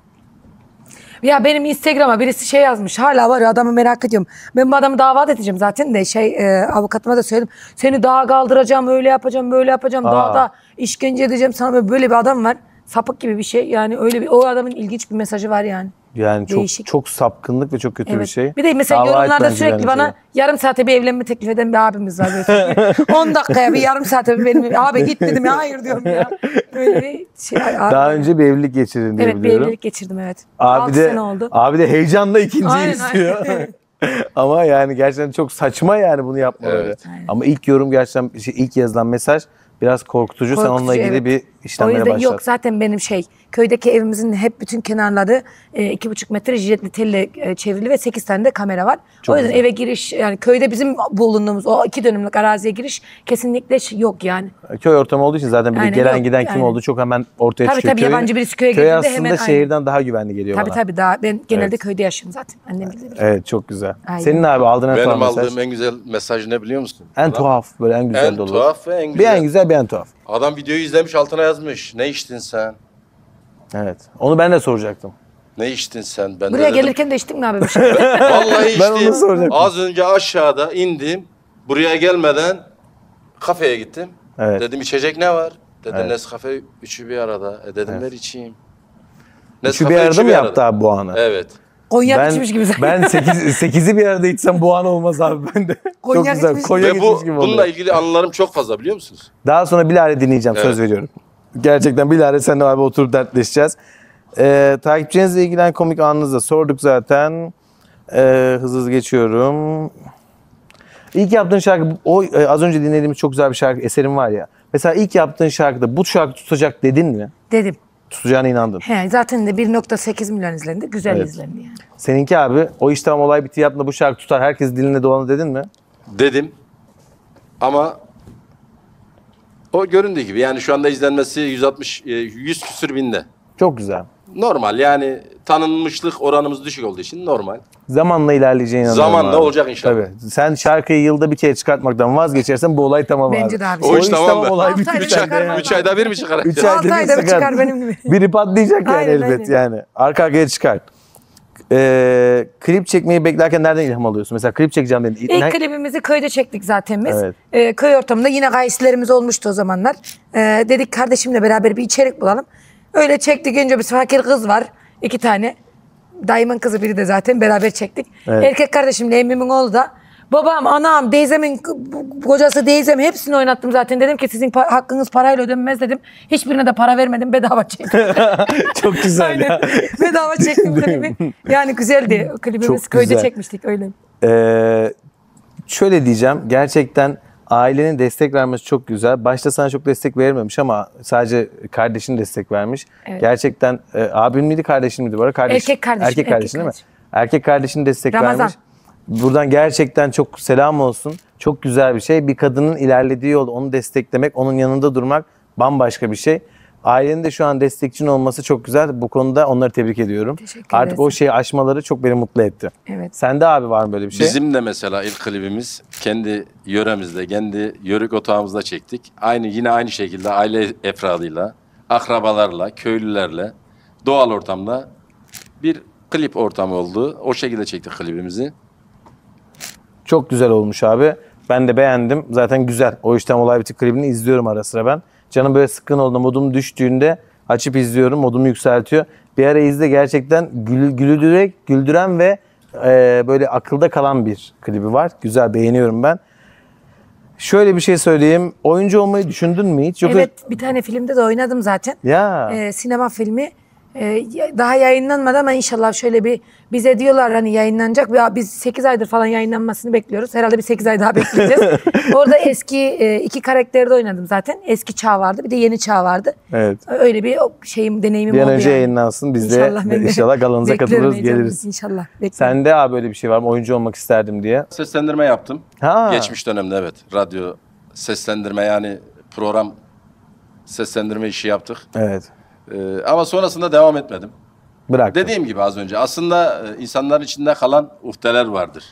Speaker 2: Ya benim Instagram'a birisi şey yazmış, hala var ya, adamı merak ediyorum. Ben bu adamı davet edeceğim zaten de avukatıma da söyledim. Seni dağa kaldıracağım, öyle yapacağım, böyle yapacağım, dağda işkence edeceğim sana, böyle bir adam var. Sapık gibi bir şey yani, öyle bir, o adamın ilginç bir mesajı var yani.
Speaker 3: Yani
Speaker 2: Değişik.
Speaker 3: çok sapkınlık ve çok kötü bir şey.
Speaker 2: Bir de mesela
Speaker 3: Dava
Speaker 2: yorumlarda
Speaker 3: etmeniz
Speaker 2: sürekli
Speaker 3: bence.
Speaker 2: bana yarım saate bir evlenme teklif eden bir abimiz var. Böyle. 10 dakikaya bir, yarım saate bir benim abi git dedim ya, hayır diyorum ya. Böyle bir şey.
Speaker 3: Daha önce bir evlilik geçirdin diye
Speaker 2: Evet, bir
Speaker 3: biliyorum.
Speaker 2: evlilik geçirdim, evet.
Speaker 3: Abi
Speaker 2: 6
Speaker 3: de,
Speaker 2: sene oldu.
Speaker 3: abi de heyecanla ikinciyi
Speaker 2: Aynen,
Speaker 3: istiyor.
Speaker 2: aynen.
Speaker 3: Ama yani gerçekten çok saçma yani bunu yapmaları.
Speaker 4: Evet.
Speaker 3: Ama ilk yorum gerçekten ilk yazılan mesaj biraz korkutucu. Sen onunla ilgili
Speaker 2: evet.
Speaker 3: bir
Speaker 2: O
Speaker 3: işlemlere
Speaker 2: yüzden
Speaker 3: başlat.
Speaker 2: yok, zaten benim köydeki evimizin hep bütün kenarları 2,5 metre jiletli telle çevrili ve 8 tane de kamera var.
Speaker 3: Çok
Speaker 2: o yüzden
Speaker 3: güzel.
Speaker 2: eve giriş, yani köyde bizim bulunduğumuz o 2 dönümlük araziye giriş kesinlikle yok yani.
Speaker 3: Köy ortamı olduğu için zaten bir de
Speaker 2: Aynen,
Speaker 3: gelen
Speaker 2: yok,
Speaker 3: giden kim
Speaker 2: aynen.
Speaker 3: olduğu çok hemen ortaya
Speaker 2: Tabii,
Speaker 3: çıkıyor.
Speaker 2: tabii, yabancı birisi köye
Speaker 3: köy
Speaker 2: girdiğinde
Speaker 3: aslında
Speaker 2: hemen,
Speaker 3: şehirden daha güvenli geliyor
Speaker 2: Tabii
Speaker 3: bana.
Speaker 2: tabii, daha ben genelde
Speaker 3: Evet.
Speaker 2: köyde yaşıyorum zaten. Annem bilir.
Speaker 3: Evet, çok güzel.
Speaker 2: Aynen.
Speaker 3: Senin abi aldığın en tuhaf
Speaker 4: Benim
Speaker 3: mesaj.
Speaker 4: aldığım en güzel mesaj ne biliyor musun?
Speaker 3: En tuhaf, böyle en güzel
Speaker 4: En
Speaker 3: de olur.
Speaker 4: tuhaf ve en
Speaker 3: Bir
Speaker 4: güzel.
Speaker 3: en güzel, bir en tuhaf.
Speaker 4: Adam videoyu izlemiş, altına yazmış. Ne içtin sen?
Speaker 3: Evet. Onu ben de soracaktım.
Speaker 4: Ne içtin sen? Ben de
Speaker 2: Buraya
Speaker 4: dedim,
Speaker 2: gelirken de içtim mi abi bir şey?
Speaker 4: vallahi
Speaker 3: Ben onu
Speaker 4: içtim.
Speaker 3: soracaktım.
Speaker 4: Az önce aşağıda indim. Buraya gelmeden kafeye gittim.
Speaker 3: Evet.
Speaker 4: Dedim içecek ne var? Dedi
Speaker 3: Evet.
Speaker 4: Nescafe üçü bir arada. Dedim ver içeyim.
Speaker 3: Üçü bir arada mı yaptı abi bu anı?
Speaker 4: Evet.
Speaker 2: Konyak içmiş gibi zaten.
Speaker 3: Ben 8'i bir arada içsem bu an olmaz abi bende. Çok
Speaker 2: Konyak
Speaker 3: güzel.
Speaker 2: içmiş.
Speaker 3: Konyak
Speaker 4: Ve
Speaker 3: içmiş gibi
Speaker 4: bununla
Speaker 3: oluyor.
Speaker 4: ilgili anılarım çok fazla biliyor musunuz?
Speaker 3: Daha sonra Bilal'i dinleyeceğim, söz
Speaker 4: Evet.
Speaker 3: veriyorum. Gerçekten Bilal'le seninle abi oturup dertleşeceğiz. Takipçinizle ilgili en komik anınızı da sorduk zaten. Hızlı geçiyorum. İlk yaptığın şarkı, az önce dinlediğimiz çok güzel bir şarkı, eserin var ya. Mesela ilk yaptığın şarkıda bu şarkı tutacak dedin mi?
Speaker 2: Dedim.
Speaker 3: Tutacağına inandın.
Speaker 2: He, zaten de 1,8 milyon izlendi. Güzel
Speaker 3: Evet.
Speaker 2: izlendi yani.
Speaker 3: Seninki abi, o iş tamam olay bitti yaptığında bu şarkı tutar, herkes diline dolanı dedin mi?
Speaker 4: Dedim. Ama o göründüğü gibi. Yani şu anda izlenmesi 100 küsür binde.
Speaker 3: Çok güzel.
Speaker 4: Normal yani tanınmışlık oranımız düşük olduğu için normal.
Speaker 3: Zamanla ilerleyeceğine inanıyorum
Speaker 4: Zamanla
Speaker 3: abi.
Speaker 4: olacak inşallah.
Speaker 3: Tabii. Sen şarkıyı yılda bir kere çıkartmaktan vazgeçersen bu olay tamam
Speaker 2: Bence
Speaker 3: abi.
Speaker 2: de abi.
Speaker 4: O iş tamam be.
Speaker 3: olay
Speaker 2: 6
Speaker 3: bitti.
Speaker 2: ayda
Speaker 4: Üç ay-
Speaker 2: çıkar vallahi.
Speaker 4: 3 ayda bir mi çıkar?
Speaker 3: 3 ayda
Speaker 2: 6
Speaker 3: bir
Speaker 2: ayda bir çıkar benim gibi.
Speaker 3: Biri patlayacak yani
Speaker 2: Aynen,
Speaker 3: elbet
Speaker 2: aynen.
Speaker 3: yani. Arka arkaya çıkar. Klip çekmeyi beklerken nereden ilham alıyorsun? Mesela klip çekeceğim dedin.
Speaker 2: İlk klibimizi köyde çektik zaten biz.
Speaker 3: Evet.
Speaker 2: Köy ortamında yine gaysilerimiz olmuştu o zamanlar. Dedik kardeşimle beraber bir içerik bulalım. Öyle çektik. Önce bir fakir kız var. 2 tane. Dayımın kızı biri de zaten, beraber çektik.
Speaker 3: Evet.
Speaker 2: Erkek kardeşimle emmimin oğlu da. Babam, anam, teyzemin kocası, teyzem hepsini oynattım zaten. Dedim ki sizin hakkınız parayla ödenmez dedim. Hiçbirine de para vermedim. Bedava çektim.
Speaker 3: Çok güzel ya.
Speaker 2: Bedava çektim klibi. Yani güzeldi. Klibimiz
Speaker 3: Çok
Speaker 2: köyde
Speaker 3: güzel.
Speaker 2: çekmiştik öyle.
Speaker 3: Şöyle diyeceğim. Gerçekten ailenin destek vermesi çok güzel. Başta sana çok destek verilmemiş ama sadece kardeşin destek vermiş.
Speaker 2: Evet.
Speaker 3: Gerçekten abin miydi, kardeşin miydi bu arada?
Speaker 2: Erkek kardeşim,
Speaker 3: Erkek kardeşin
Speaker 2: erkek
Speaker 3: değil mi?
Speaker 2: kardeşim.
Speaker 3: Erkek kardeşin destek
Speaker 2: Ramazan.
Speaker 3: vermiş. Buradan gerçekten çok selam olsun. Çok güzel bir şey. Bir kadının ilerlediği yol, onu desteklemek, onun yanında durmak bambaşka bir şey. Ailenin de şu an destekçin olması çok güzel. Bu konuda onları tebrik ediyorum.
Speaker 2: Teşekkür
Speaker 3: Artık
Speaker 2: ederiz.
Speaker 3: o şeyi aşmaları çok beni mutlu etti.
Speaker 2: Evet.
Speaker 3: Sende abi var mı böyle bir şey?
Speaker 4: Bizim de mesela ilk klibimiz kendi yöremizde, kendi yörük otağımızda çektik. Yine aynı şekilde aile efradıyla, akrabalarla, köylülerle, doğal ortamda bir klip ortamı oldu. O şekilde çektik klibimizi.
Speaker 3: Çok güzel olmuş abi. Ben de beğendim. Zaten güzel. O işten olay bitik klibini izliyorum ara sıra ben. Canım böyle sıkkın olduğunda, modum düştüğünde açıp izliyorum. Modumu yükseltiyor. Bir ara izle, gerçekten güldüren ve böyle akılda kalan bir klibi var. Güzel, beğeniyorum ben. Şöyle bir şey söyleyeyim. Oyuncu olmayı düşündün mü hiç? Yoksa...
Speaker 2: Evet, bir tane filmde de oynadım zaten.
Speaker 3: Ya.
Speaker 2: Sinema filmi. Daha yayınlanmadı ama inşallah şöyle bir, bize diyorlar hani yayınlanacak. Ya biz 8 aydır falan yayınlanmasını bekliyoruz. Herhalde bir 8 ay daha bekleyeceğiz. Orada eski 2 karakterde oynadım zaten. Eski çağ vardı, bir de yeni çağ vardı.
Speaker 3: Evet.
Speaker 2: Öyle bir deneyimim
Speaker 3: Bir an
Speaker 2: oldu
Speaker 3: önce
Speaker 2: yani.
Speaker 3: yayınlansın. Biz
Speaker 2: İnşallah,
Speaker 3: de inşallah galanıza
Speaker 2: bekliyorum
Speaker 3: katılırız,
Speaker 2: heyecanla.
Speaker 3: geliriz.
Speaker 2: İnşallah. Bekliyorum.
Speaker 3: Sende abi böyle bir şey var mı? Oyuncu olmak isterdim diye.
Speaker 4: Seslendirme yaptım.
Speaker 3: Ha.
Speaker 4: Geçmiş dönemde evet. Radyo seslendirme yani program seslendirme işi yaptık.
Speaker 3: Evet.
Speaker 4: Ama sonrasında devam etmedim.
Speaker 3: Bırak.
Speaker 4: Dediğim gibi az önce aslında insanların içinde kalan uhdeler vardır.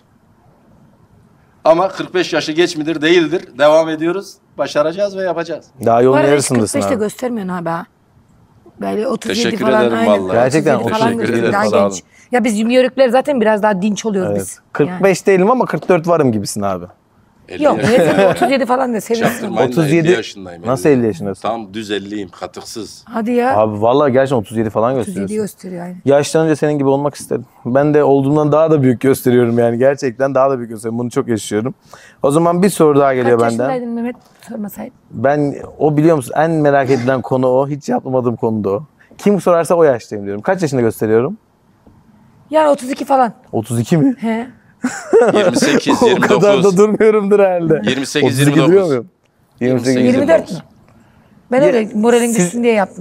Speaker 4: Ama 45 yaşı geç midir değildir. Devam ediyoruz. Başaracağız ve yapacağız.
Speaker 3: Daha
Speaker 2: Bu
Speaker 3: yolun
Speaker 2: arada hiç
Speaker 3: yarısındasın
Speaker 2: 45'te
Speaker 3: abi.
Speaker 2: göstermiyorsun abi ha. Böyle 37
Speaker 4: Teşekkür
Speaker 2: falan.
Speaker 4: ederim
Speaker 2: Aynen.
Speaker 4: vallahi.
Speaker 3: Gerçekten
Speaker 2: 37 falan
Speaker 4: teşekkür
Speaker 2: gösteriyor,
Speaker 4: ederim,
Speaker 2: daha
Speaker 4: sağ
Speaker 2: genç.
Speaker 4: olun.
Speaker 2: Ya biz yörükler zaten biraz daha dinç oluyoruz
Speaker 3: Evet.
Speaker 2: biz.
Speaker 3: 45 değilim ama 44 varım gibisin abi.
Speaker 4: 50
Speaker 2: Yok
Speaker 4: yaşındayım.
Speaker 2: sen de 37 falan da seviyorsun.
Speaker 4: Çaktırmayın da
Speaker 3: 37
Speaker 4: 50 yaşındayım.
Speaker 3: Nasıl 50 yaşındasın?
Speaker 4: Tam düz 50'yim, katıksız.
Speaker 2: Hadi ya.
Speaker 3: Abi vallahi gerçekten 37 falan
Speaker 2: 37
Speaker 3: gösteriyorsun.
Speaker 2: gösteriyor aynen.
Speaker 3: Yaşlanınca senin gibi olmak istedim. Ben de olduğumdan daha da büyük gösteriyorum yani. Gerçekten daha da büyük gösteriyorum. Bunu çok yaşıyorum. O zaman bir soru daha geliyor
Speaker 2: Kaç
Speaker 3: benden.
Speaker 2: yaşındaydın Mehmet? Sormasaydın.
Speaker 3: Ben o biliyor musun en merak edilen konu o. Hiç yapmadığım konu da o. Kim sorarsa o yaştayım diyorum. Kaç yaşında gösteriyorum?
Speaker 2: Yani 32 falan.
Speaker 3: 32 mi?
Speaker 2: He.
Speaker 4: 28,
Speaker 3: O kadar da
Speaker 4: 29.
Speaker 3: durmuyorumdur herhalde.
Speaker 4: 28,
Speaker 3: 32 duruyor
Speaker 4: 29.
Speaker 3: muyum? 28,
Speaker 2: 24 mü? Ben öyle moralin
Speaker 3: siz-
Speaker 2: düşsün diye yaptım.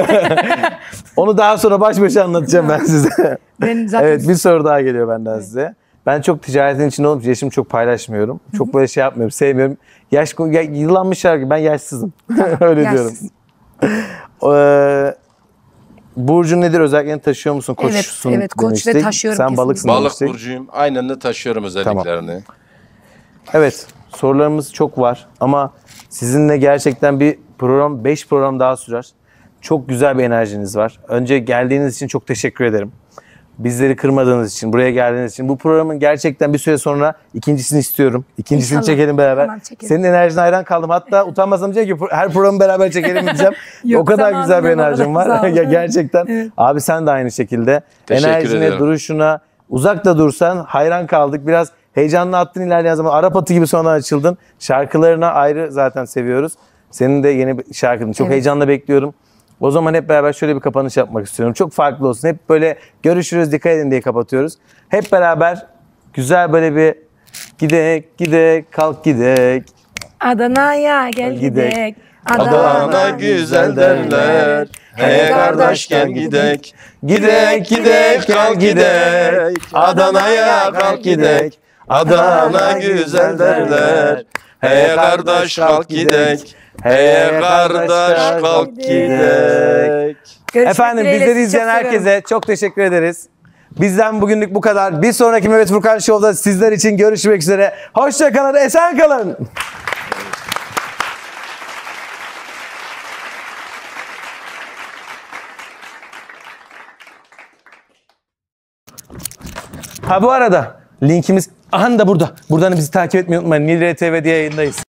Speaker 3: Onu daha sonra baş başa anlatacağım ben size.
Speaker 2: Ben zaten
Speaker 3: Evet bir soru daha geliyor benden size. Ben çok ticaretin içinde olup yaşımı çok paylaşmıyorum. Çok böyle şey yapmıyorum, sevmiyorum. Yıllanmışlar gibi ben yaşsızım. Öyle
Speaker 2: yaşsız.
Speaker 3: diyorum. Burcun nedir? Özelliklerini taşıyor musun? Koçsun
Speaker 2: evet, koç ve
Speaker 3: demiştik.
Speaker 2: taşıyorum
Speaker 3: Sen
Speaker 2: kesinlikle.
Speaker 3: balıksın
Speaker 4: Balık
Speaker 3: demiştik.
Speaker 4: burcuyum. Aynen de taşıyorum özelliklerini.
Speaker 3: Evet sorularımız çok var ama sizinle gerçekten bir program 5 program daha sürer. Çok güzel bir enerjiniz var. Önce geldiğiniz için çok teşekkür ederim. Bizleri kırmadığınız için, buraya geldiğiniz için. Bu programın gerçekten bir süre sonra ikincisini istiyorum. İkincisini
Speaker 2: İnşallah.
Speaker 3: çekelim beraber.
Speaker 2: Tamam, çekelim.
Speaker 3: Senin enerjine hayran kaldım. Hatta utanmasam diyeceğim ki her programı beraber çekelim diyeceğim.
Speaker 2: Yok,
Speaker 3: o kadar
Speaker 2: zamanında
Speaker 3: güzel bir
Speaker 2: o kadar
Speaker 3: enerjim var.
Speaker 2: sağ ol.
Speaker 3: Ya gerçekten.
Speaker 2: Evet.
Speaker 3: Abi sen de aynı şekilde.
Speaker 4: Teşekkür
Speaker 3: Enerjine,
Speaker 4: ederim.
Speaker 3: duruşuna, uzak da dursan hayran kaldık. Biraz heyecanlı attın ilerleyen zaman. Arap atı gibi sonradan açıldın. Şarkılarına ayrı zaten seviyoruz. Senin de yeni bir şarkını çok
Speaker 2: Evet.
Speaker 3: heyecanla bekliyorum. O zaman hep beraber şöyle bir kapanış yapmak istiyorum. Çok farklı olsun. Hep böyle görüşürüz, dikkat edin diye kapatıyoruz. Hep beraber güzel böyle bir gidek, gidek, kalk gidek.
Speaker 2: Adana'ya gel
Speaker 3: Gidek.
Speaker 2: gidek.
Speaker 4: Adana güzel derler. Hey kardeş gel gidek. Gidek gidek kalk gidek. Adana'ya kalk gidek. Adana güzel derler. Hey kardeş kalk gidek. Hey kardeş kalk gidek.
Speaker 2: Görüşmek
Speaker 3: Efendim
Speaker 2: dileğiyle,
Speaker 3: bizleri
Speaker 2: sizi
Speaker 3: izleyen
Speaker 2: çok seviyorum.
Speaker 3: herkese çok teşekkür ederiz. Bizden bugünlük bu kadar. Bir sonraki Mehmet Furkan Show'da sizler için görüşmek üzere. Hoşça kalın, esen kalın. Ha bu arada linkimiz aha da burada. Buradan bizi takip etmeyi unutmayın. Nil TV diye yayındayız.